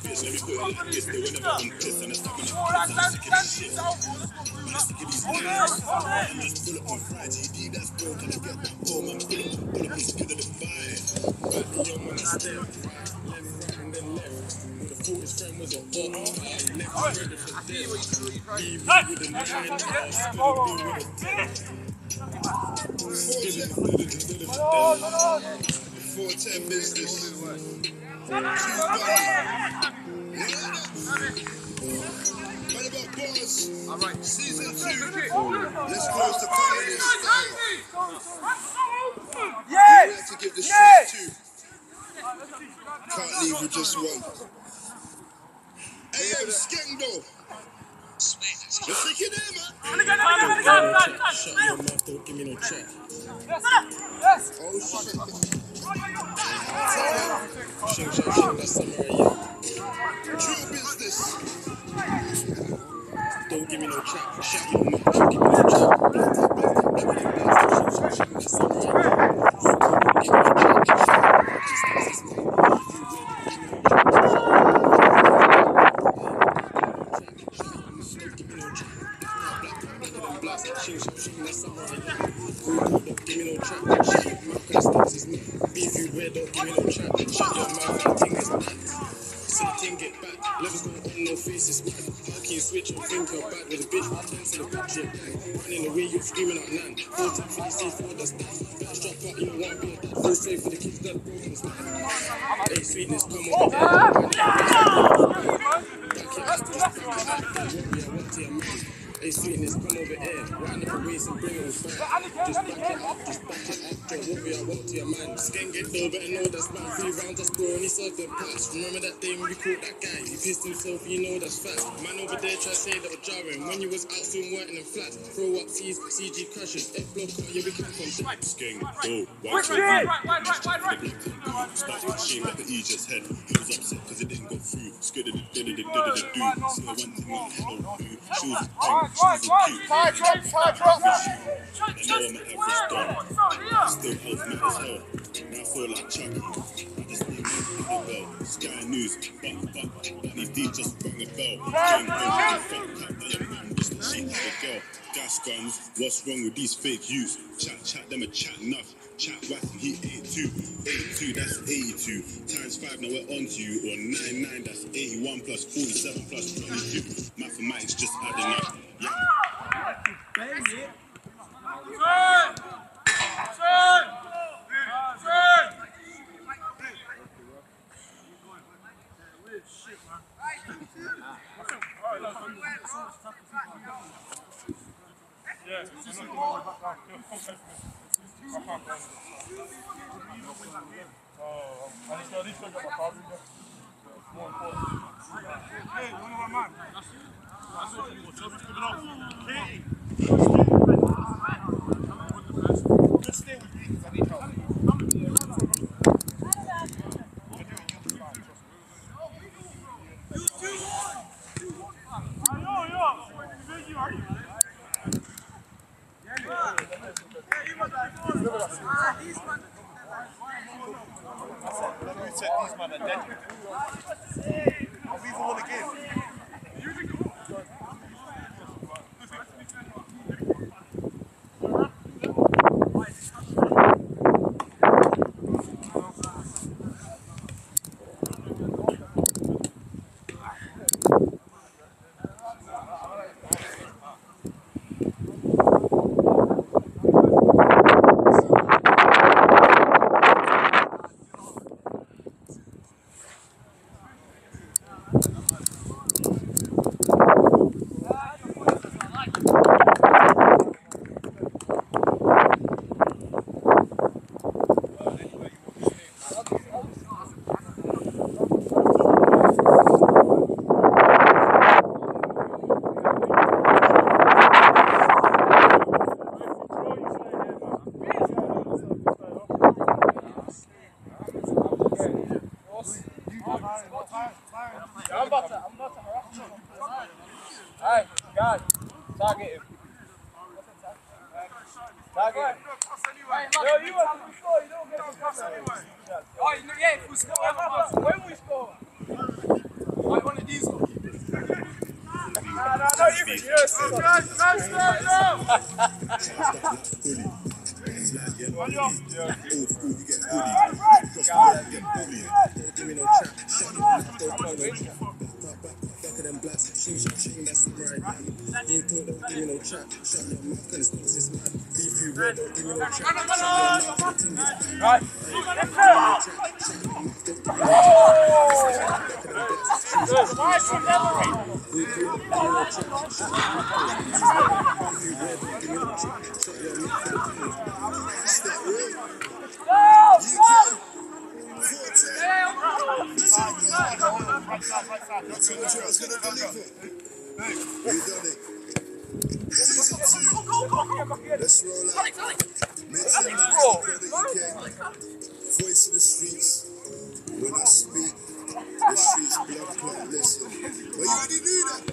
bitch, let me put it like this. They were never on piss, and it's not gonna piss, and I'm sick of this shit. I'm sick of these lies. I'm just pull up on Friday, GD, that's broke, and I get that home. I'm pull up, I'm scared of the vibe. Back the young man, I step right, left, and then left. When the foolish friend was on ball, I left, ready for death. Leave with a 9, scared of being with a 10. 410 business. Man about bars. Alright, season 2. Let's close the comedy style. We have to give the shit 2. Can't leave with just one. Hey, yo, Skendo. Let's take it there, man. Shut your mouth, don't give me no chat. Oh, shit. Shing, shing, shing, that's summary, yeah. True business. Don't give me no chat. Shut your mouth, don't give me no chat. Everything blast, shing, shing, that's summary, yeah. Don't give me no chat. Beef you weird, don't give me no chat. Shut your mouth, that thing is bad. So the thing get back. Levels going on, no faces whack. How can you switch and think you're bad with a bitch with tents in the battery bang? Running away, you're screaming out land. 410 for the C4, that's that. Better strap out, you don't want to be a dad. Full straight for the kids that broken stand. Hey, sweetness, come on. Hey, sweetness, come over here. Wind up a waist and bring it all back. Just back it up, don't worry, I want to your man. Skeng get low, better know that's man. 3 rounds, I score and he served them pass. Remember that day when we caught that guy? He pissed himself, you know that's fast. Man over there try to say that was jarring. When you was out soon working them flat. Throw up C's, CG crashes. F block on, yeah, we come from that. Skeng, go, watch it. Start with shame like the E just head. He was upset because it didn't go through. Scared of the do. So I went to my hello boo. She was pink. Tie drop. I know I'm an average dog. Still health matters hell. Now I feel like Chucky. I just need to the bell. Sky News, Bunny D just rang a bell. Gang home, fuck up, the young man, just the cheat to the girl. Gas guns, what's wrong with these fake youths? Chat, them a chat enough. Chat waxing, he 82, that's 82. Times 5, now we're on to you. Or 99, that's 81 plus 47 plus 22. Mathematics just adding up. Yeah. not even. Yes, Bully. on. Old school, you get bullied. You get bullied. Don't give me no chat. Shut your mouth, don't give me no chat. Back of them blacks, shing, that's the right man. Real talk, don't give me no chat. Shut your mouth, cause it's not this man. Beef you red, don't give me no chat. Shut your mouth, cause it's in this bag. Right. Let's roll out. Voice of the streets. When I speak, the streets blood clot. Listen. Well, you already knew that.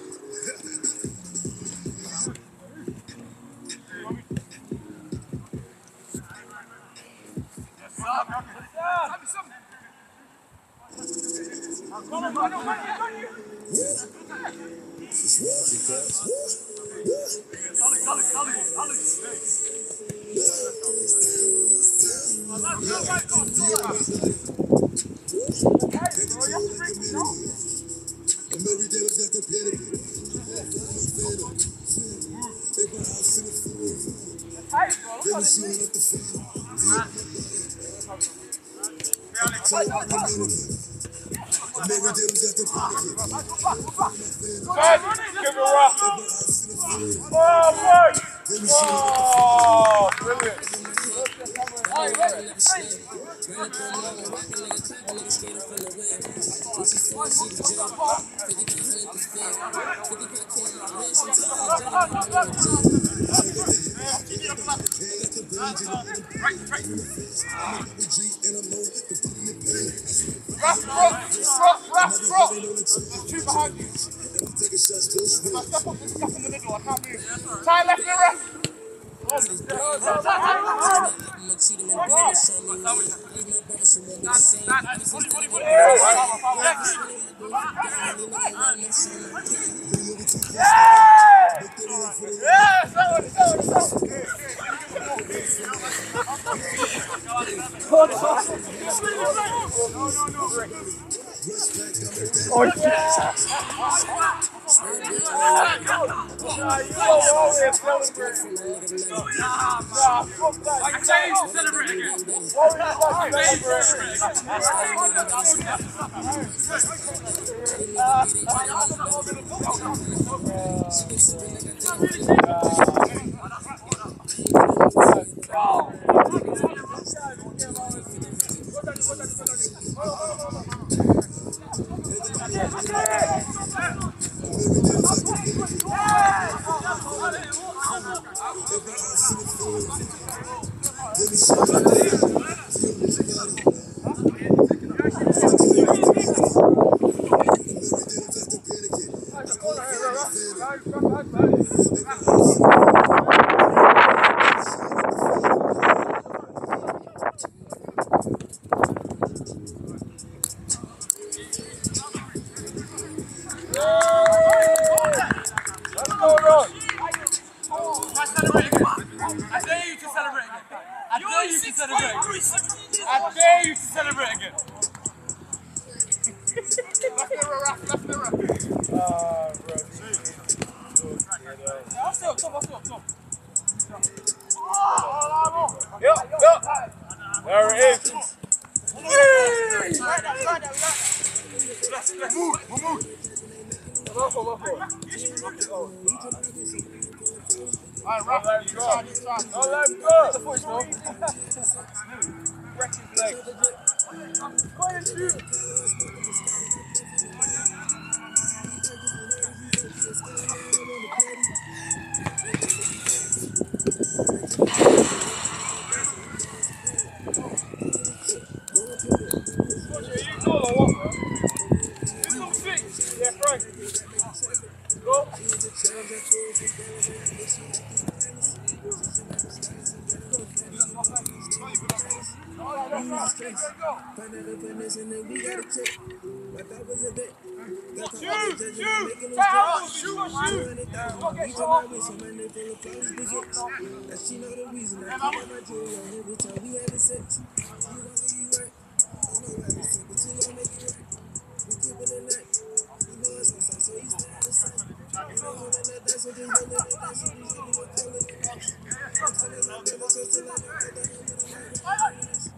And every day was got to pay the they put a house in the food. They were shooting up the field. And every day was got to pay Give it up. Oh, oh, brilliant. Rough. Two behind you. Take a shot, still swing. Step in the middle, I can't move. Try left and right. I dare you to celebrate again. There it is. Move. Alright, let's go. Let's go. The push, bro. Wreck his leg. Go and shoot. You know the one, bro. You know six. Yeah, Frank. Go. Shoot! She know the reason I keep on my jewelry on every time we having sex. You want me right? I know what I said, but you gon' make it right. We keeping it night. You know it's outside, so you stay out of sight. You know who that that's what they roll it, that's what we should be calling it. I'm feeling like that, but you're still like that.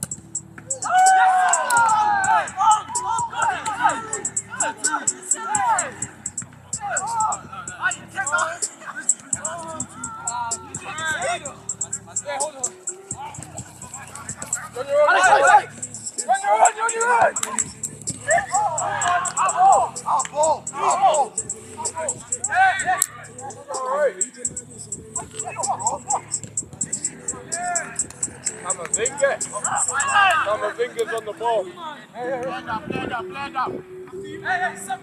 Fingers on the ball. Land up. Hey, Sammy.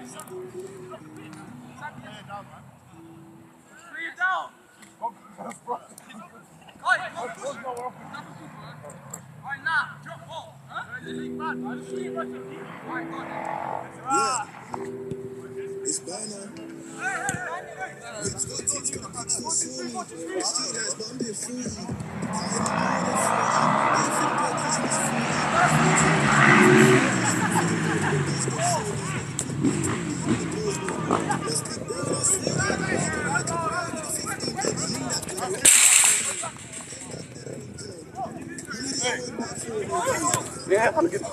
Bring it down. Right now, drop ball. Yeah. It's banner. It's got tits, but I'm still sorry. Street lights, but I'm being fruity. Yeah, I'm get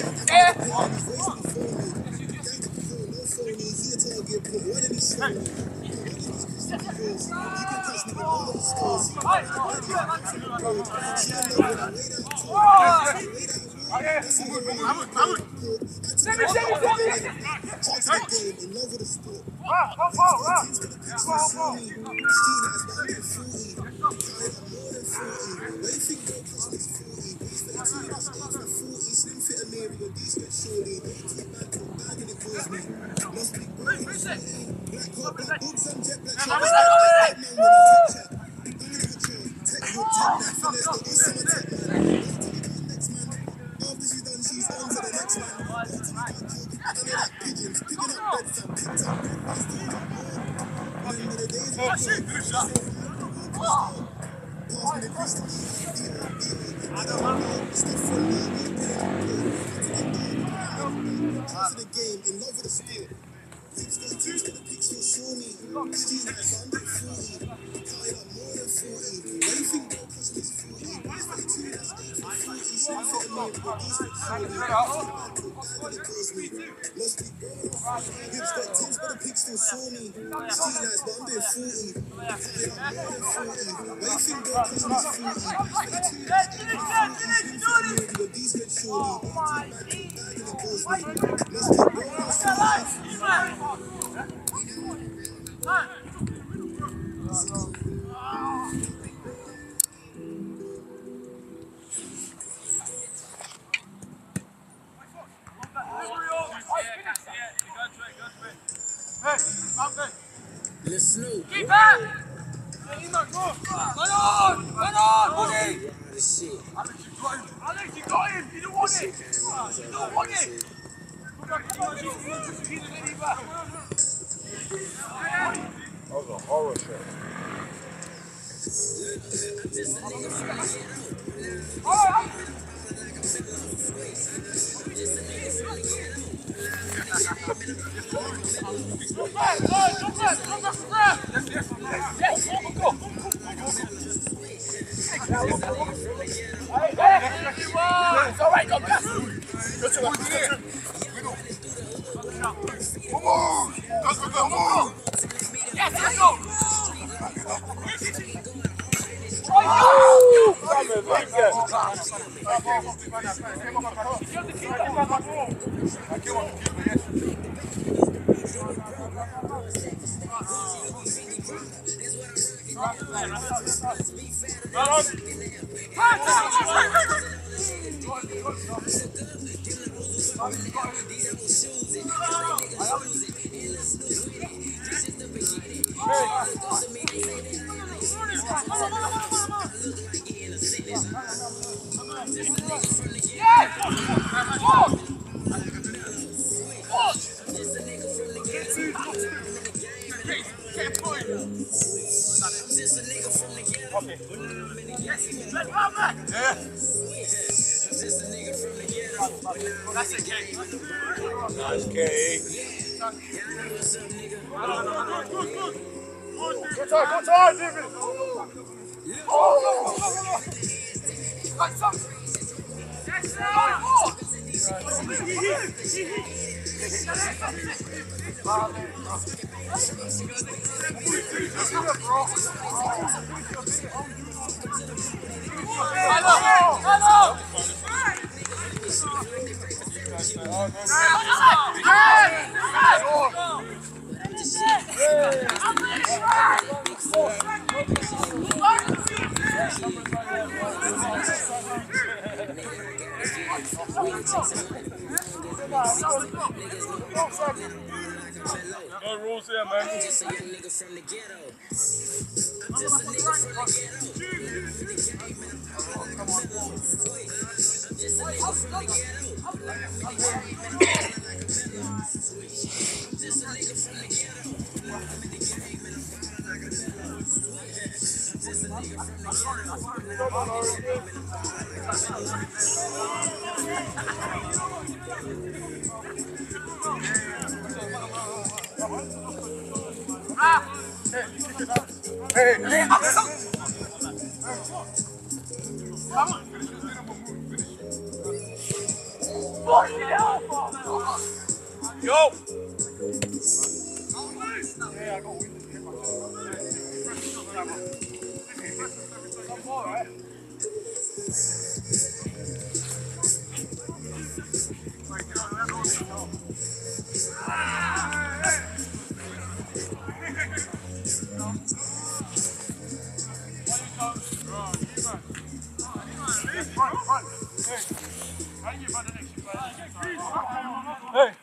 Let's know. Keep back! Run on, buddy! Shit. Alex, you got him! You don't want it! You don't want it! That was a horror show. It's all right, don't pass. Yes, let's go. That's it, Kate. Nice, Kate. Good time, David. No rules here, man. Just a young nigga from the ghetto. I'm just a nigga from the ghetto. I'm just a nigga from the ghetto. Yo! Hey!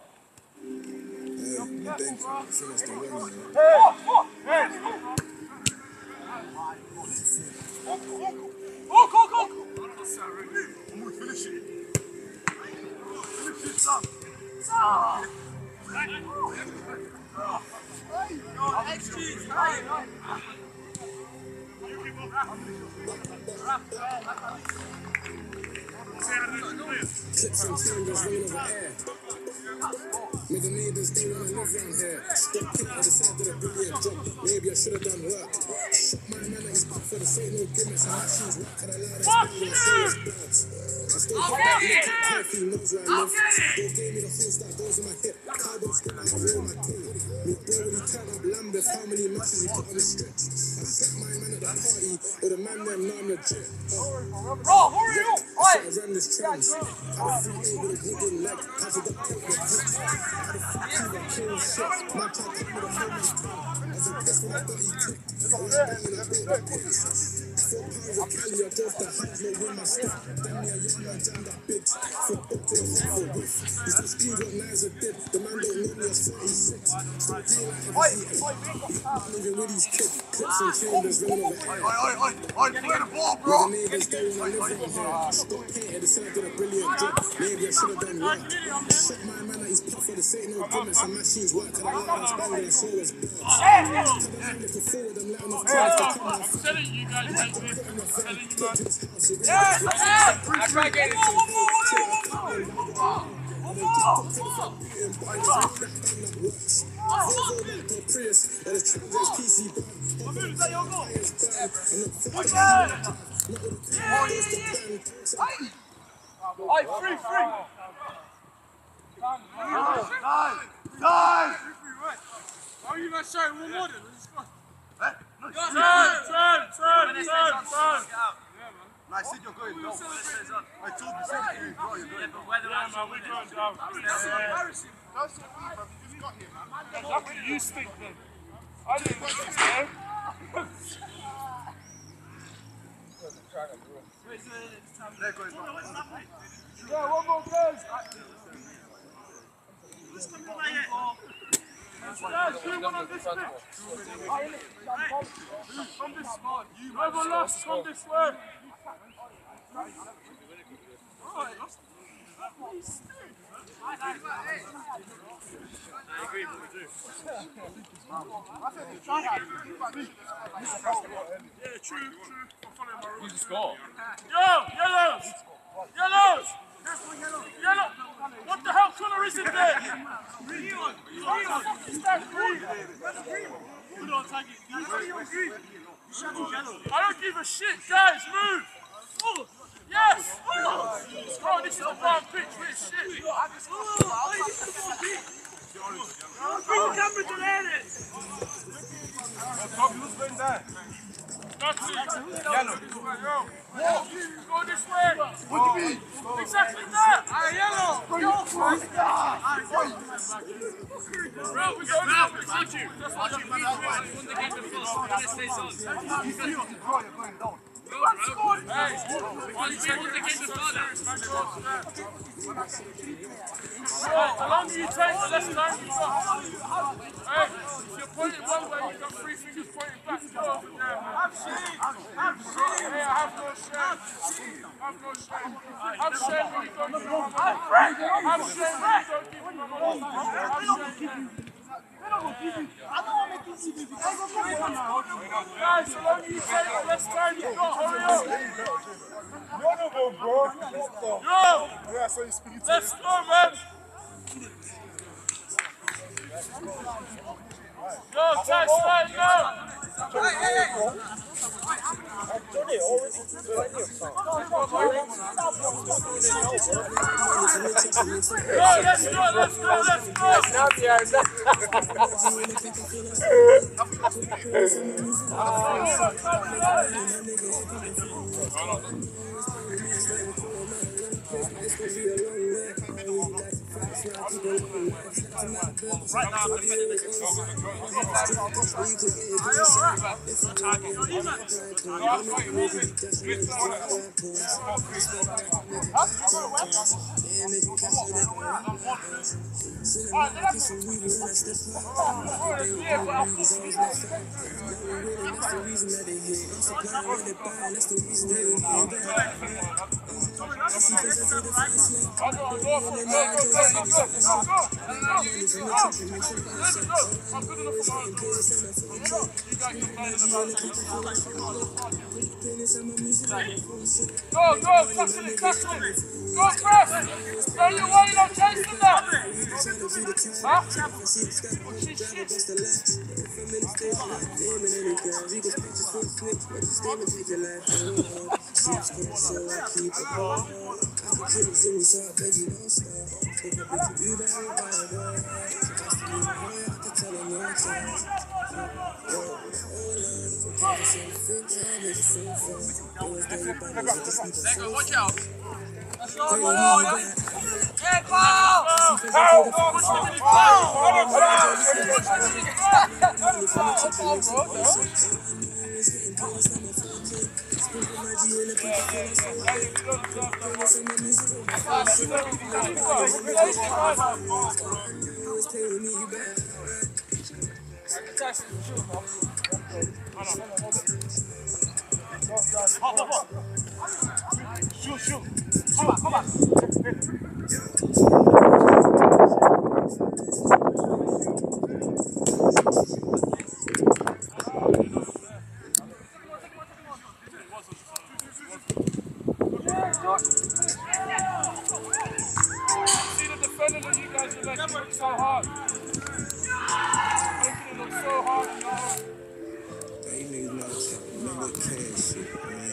Clips and chambers ringing over air. Make the neighbors don't wanna live round here. Stop thinking I decided to really a job. Maybe I should have done work. Shot my man at his back for the sake no gimmicks. And that shoes whack and I lie that's bang and I say it's bloods. I still got that look at curfew, knows where I live. They gave me the host that goes in my hip. Cowboy skin, I roll my team. Me boy when he turned up Lambeth, how many matches he put on the stretch. I slapped my man at the party, or the man them, now I'm legit. Bro, hurry up! I ran this trans. I had a free with a wooden leg. Passed it up to the bricks. I had a free two that kill shit. Man tried to come with a phone. I was impressed when I got he clicked. I was banging, I bought that pigs. 4 pounds of Cali, I drove the hands low with my stick. Damn me a young man jammed that bigs. Flip up to the half a whiff. He's the speed what Niza did. The man don't know me as 46. So clean like I'm living with these kids. Clips and chambers running over air. Play the ball, The bro! neighbors don't wanna live round here. Stop painting, decided to do a brilliant job. Maybe I should have done work. Shot my man at his puff for the sake no gimmicks. And machines work till I lie and bang and I saw his birds. Looking forward and letting off time to come off. I'm telling you guys, like this. I'm telling you, man. I try to get it Prius, that is Trans's PC band. Free! Nice! Why are you not showing one more than? Turn! I said you're going down. I told you, said you, bro, you're going down. We're going down. That's embarrassing. That's so weird, man. You just got here, man. Exactly, you stink then. I didn't want this, man. There goes down. Yeah, one more guys. Guys, who won on this bit? From this spot. Whoever lost from this way. Use the score. Yellows! Yellows! Yellow! What the hell colour is it there? I don't give a shit, guys, move! Yes! Bro, this is a bad pitch with shit. Bring the camera to there. Who's going there? That's it. Yellow. Go this way. What do you mean? Exactly that. Yellow. Bro, we go now. Watch you. That's what you mean. Won the game before. When it stays on. Hey, won the game before. The longer you take, the less time you got. Hey, if you're pointing one way, you've got 3 fingers pointing back. Go over there, man. Have shame. Hey, I have no shame. Have no shame. Have shame when you don't give me my money. Have shame when you don't give me my money. Have shame. Guys, the longer you take, the less time you got. Hurry up. Yo! Let's go, man! Go, Tex, let it go! Let's go! Go, tackle it. Go, press. Go your way, don't chase them that. Huh? Watch out. Let's go, ball. Hey, ball. Shoot. Come on. See the defender that you guys are making look so hard. Making it look so hard. You niggas know remember cash shit,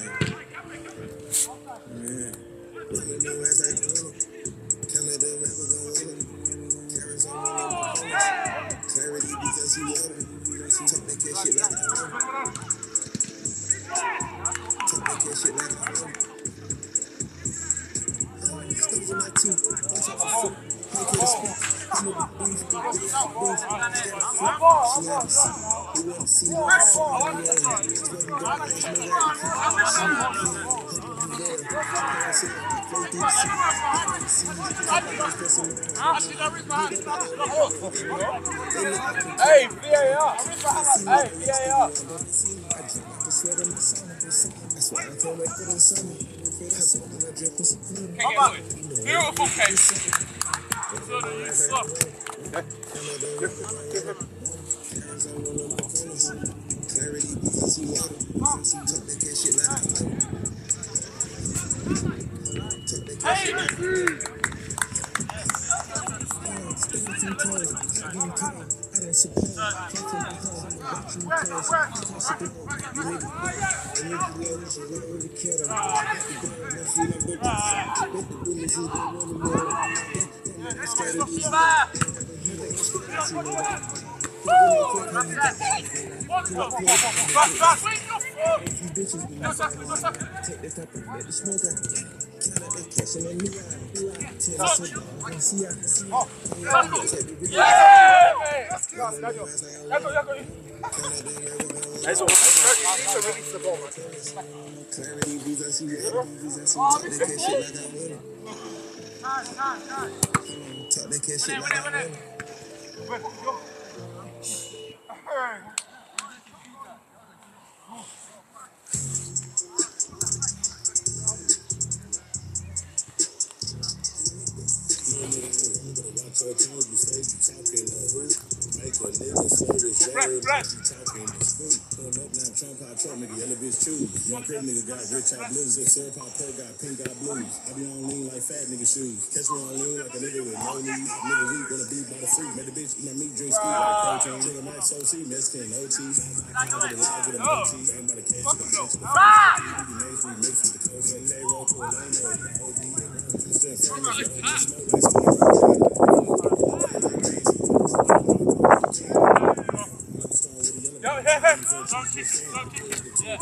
man. Look at me as I go. Canada rapper gon' win them. Carrots on me, clarity because he own them. Talk that shit like I own. Talk that shit like I own. Stuff in my teeth. Watch out for foot. Hey, can speak. I'm a beef. You wanna see what I'm Hey, VAR. Hey, yeah. That's why I can't wait for the summer. Come on. Beautiful case. So you stop. Clarity, see water. Talk that cash shit like I own. Talk that cash shit like I own. Stay from cold. I get cold. I don't suppose. Can't take my home. I'm about you close. Toss it below. You nigga blow. And if you love, you roll with the kettle. Happy girl, no food, I'm with this. Let the business you don't want to know. That's strategy. Take the cup and let the smoke out. Count out that cash and that new eye. Tell us so dog. See ya. Release the ball. Clarity, visa, see water. Visa, see talk that cash shit like I want it. Talk that cash shit like I want it. Watch your tongue, you say you talking to who? Make a nigga slow this road, you talking to screw. Pull up now, Trump hot truck, nigga, yellow bitch choose. Young crib nigga got rich out blues, if syrup hot pearl got pink got blues. I be on lean like fat nigga shoes. Catch me on lean like a nigga with no knee. Nigga weak, wanna be by the fruit. Make the bitch eat my meat, drink ski like protein. Nigga Max OC, Mexican, OT. I call it a log with a mochi. Ain't by the case to the bench. The mainstream mix with the cocaine. They roll to a lane, OD. Still famous, Don't kick it. Yeah.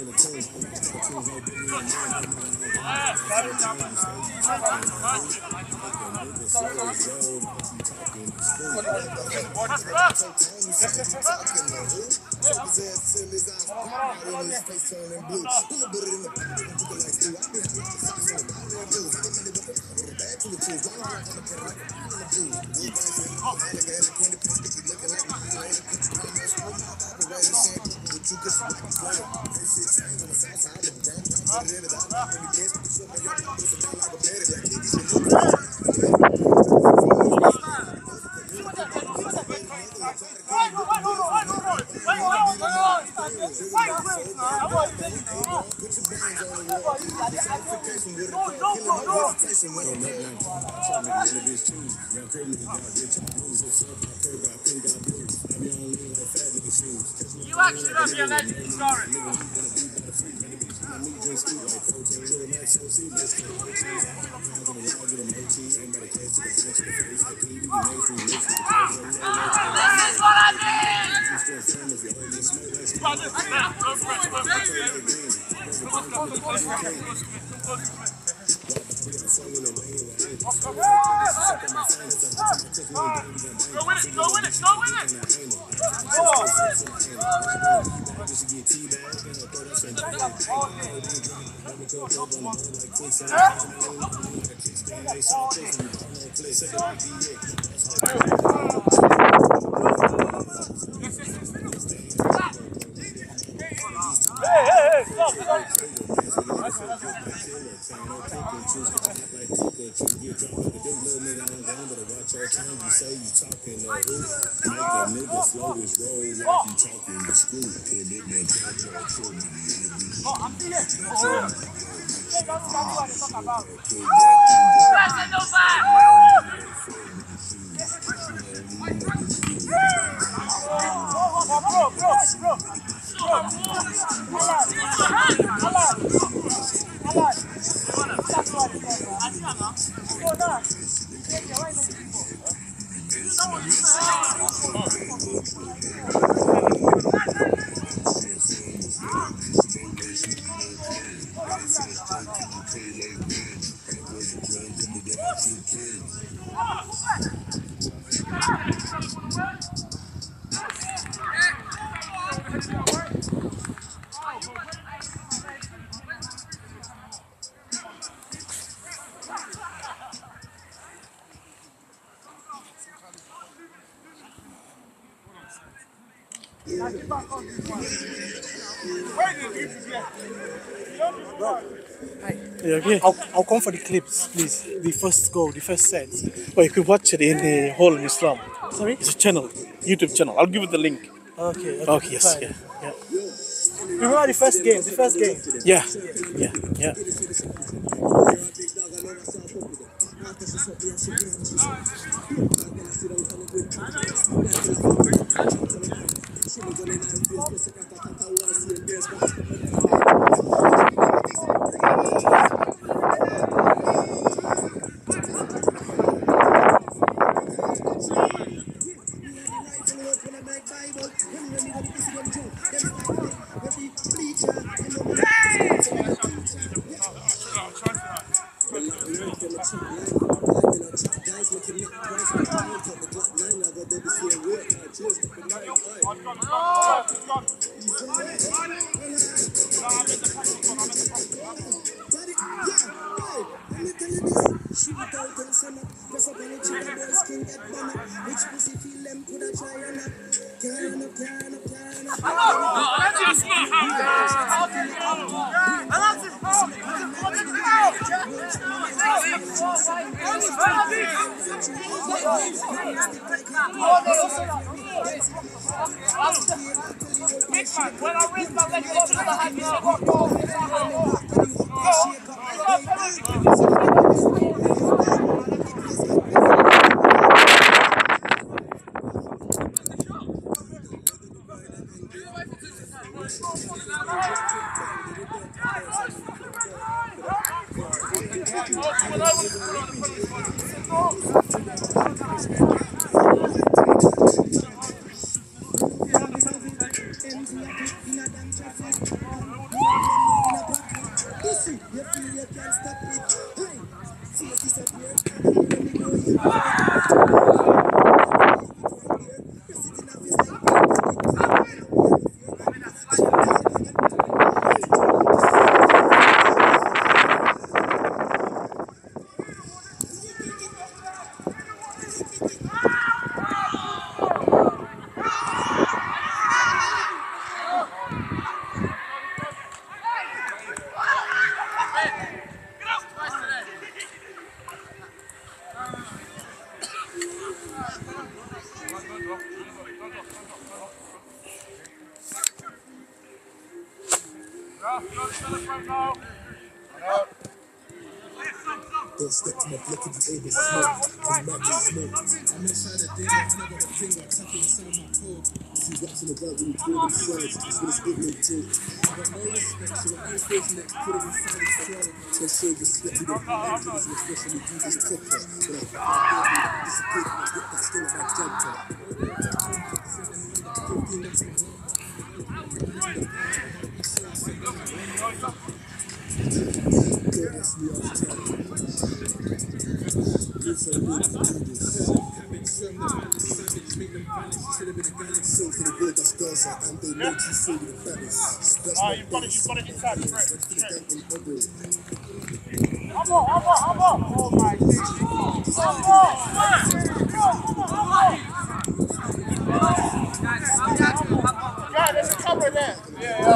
You actually don't be a legend, sorry. This is what I need! Go win it! Hey, stop! Yeah, okay. I'll come for the clips, please. The first goal, the first set. Or you could watch it in the Hall in Islam. Sorry? It's a channel, YouTube channel. I'll give you the link. Okay. Okay, yes, yeah. You remember the first game? Yeah. Don't step to my block if you over smoke. Cause my too smoke. I'm inside the day, I got a finger tapping inside my toe. This is watching the guy when you pull them swords. That's what it's equivalent to. I got no respect, so when I face next, put it inside his throat. So show respect to the actors, especially do this TikTok. But I fuck my baby, disappear when I get that still at my job top. 15 next to my home. Don't ask me off time. Yes, I will do this. So for the word that's Gaza, and they make you feel the balance. That's my base. You've got it inside, Ready for the gang on bubble. Oh my God. Yeah, there's a cover there. Yeah.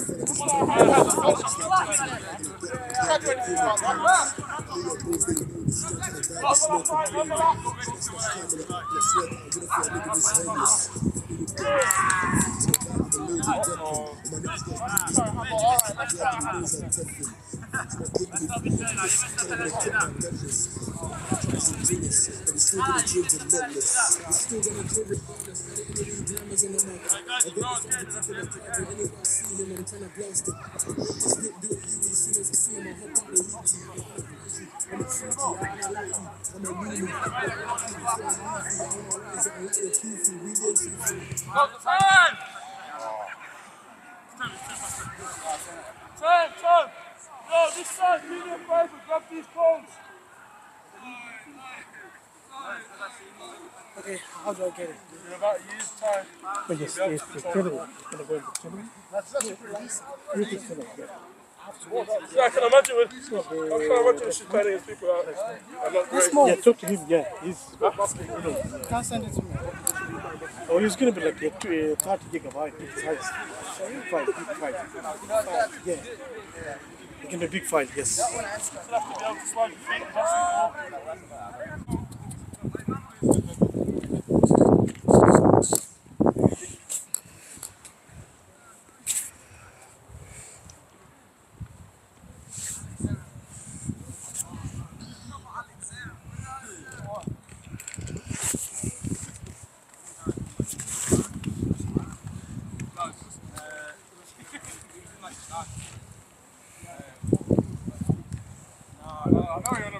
Turn! No, this side, medium five, grab these cones. Okay, how do I get it? You're about to use time. But yes, it's the channel. Can I go in the channel? That's a pretty nice. YouTube channel, yeah. Yeah, I can imagine she's playing against people out there. I'm not great. Yeah, talk to him, yeah. He's, you know. Can't send it to me. Oh, it's gonna be like a 30 gigabyte size. File, big file. Yeah. It can be a big file, yes. You'll have to be able to slide your feet across I know you're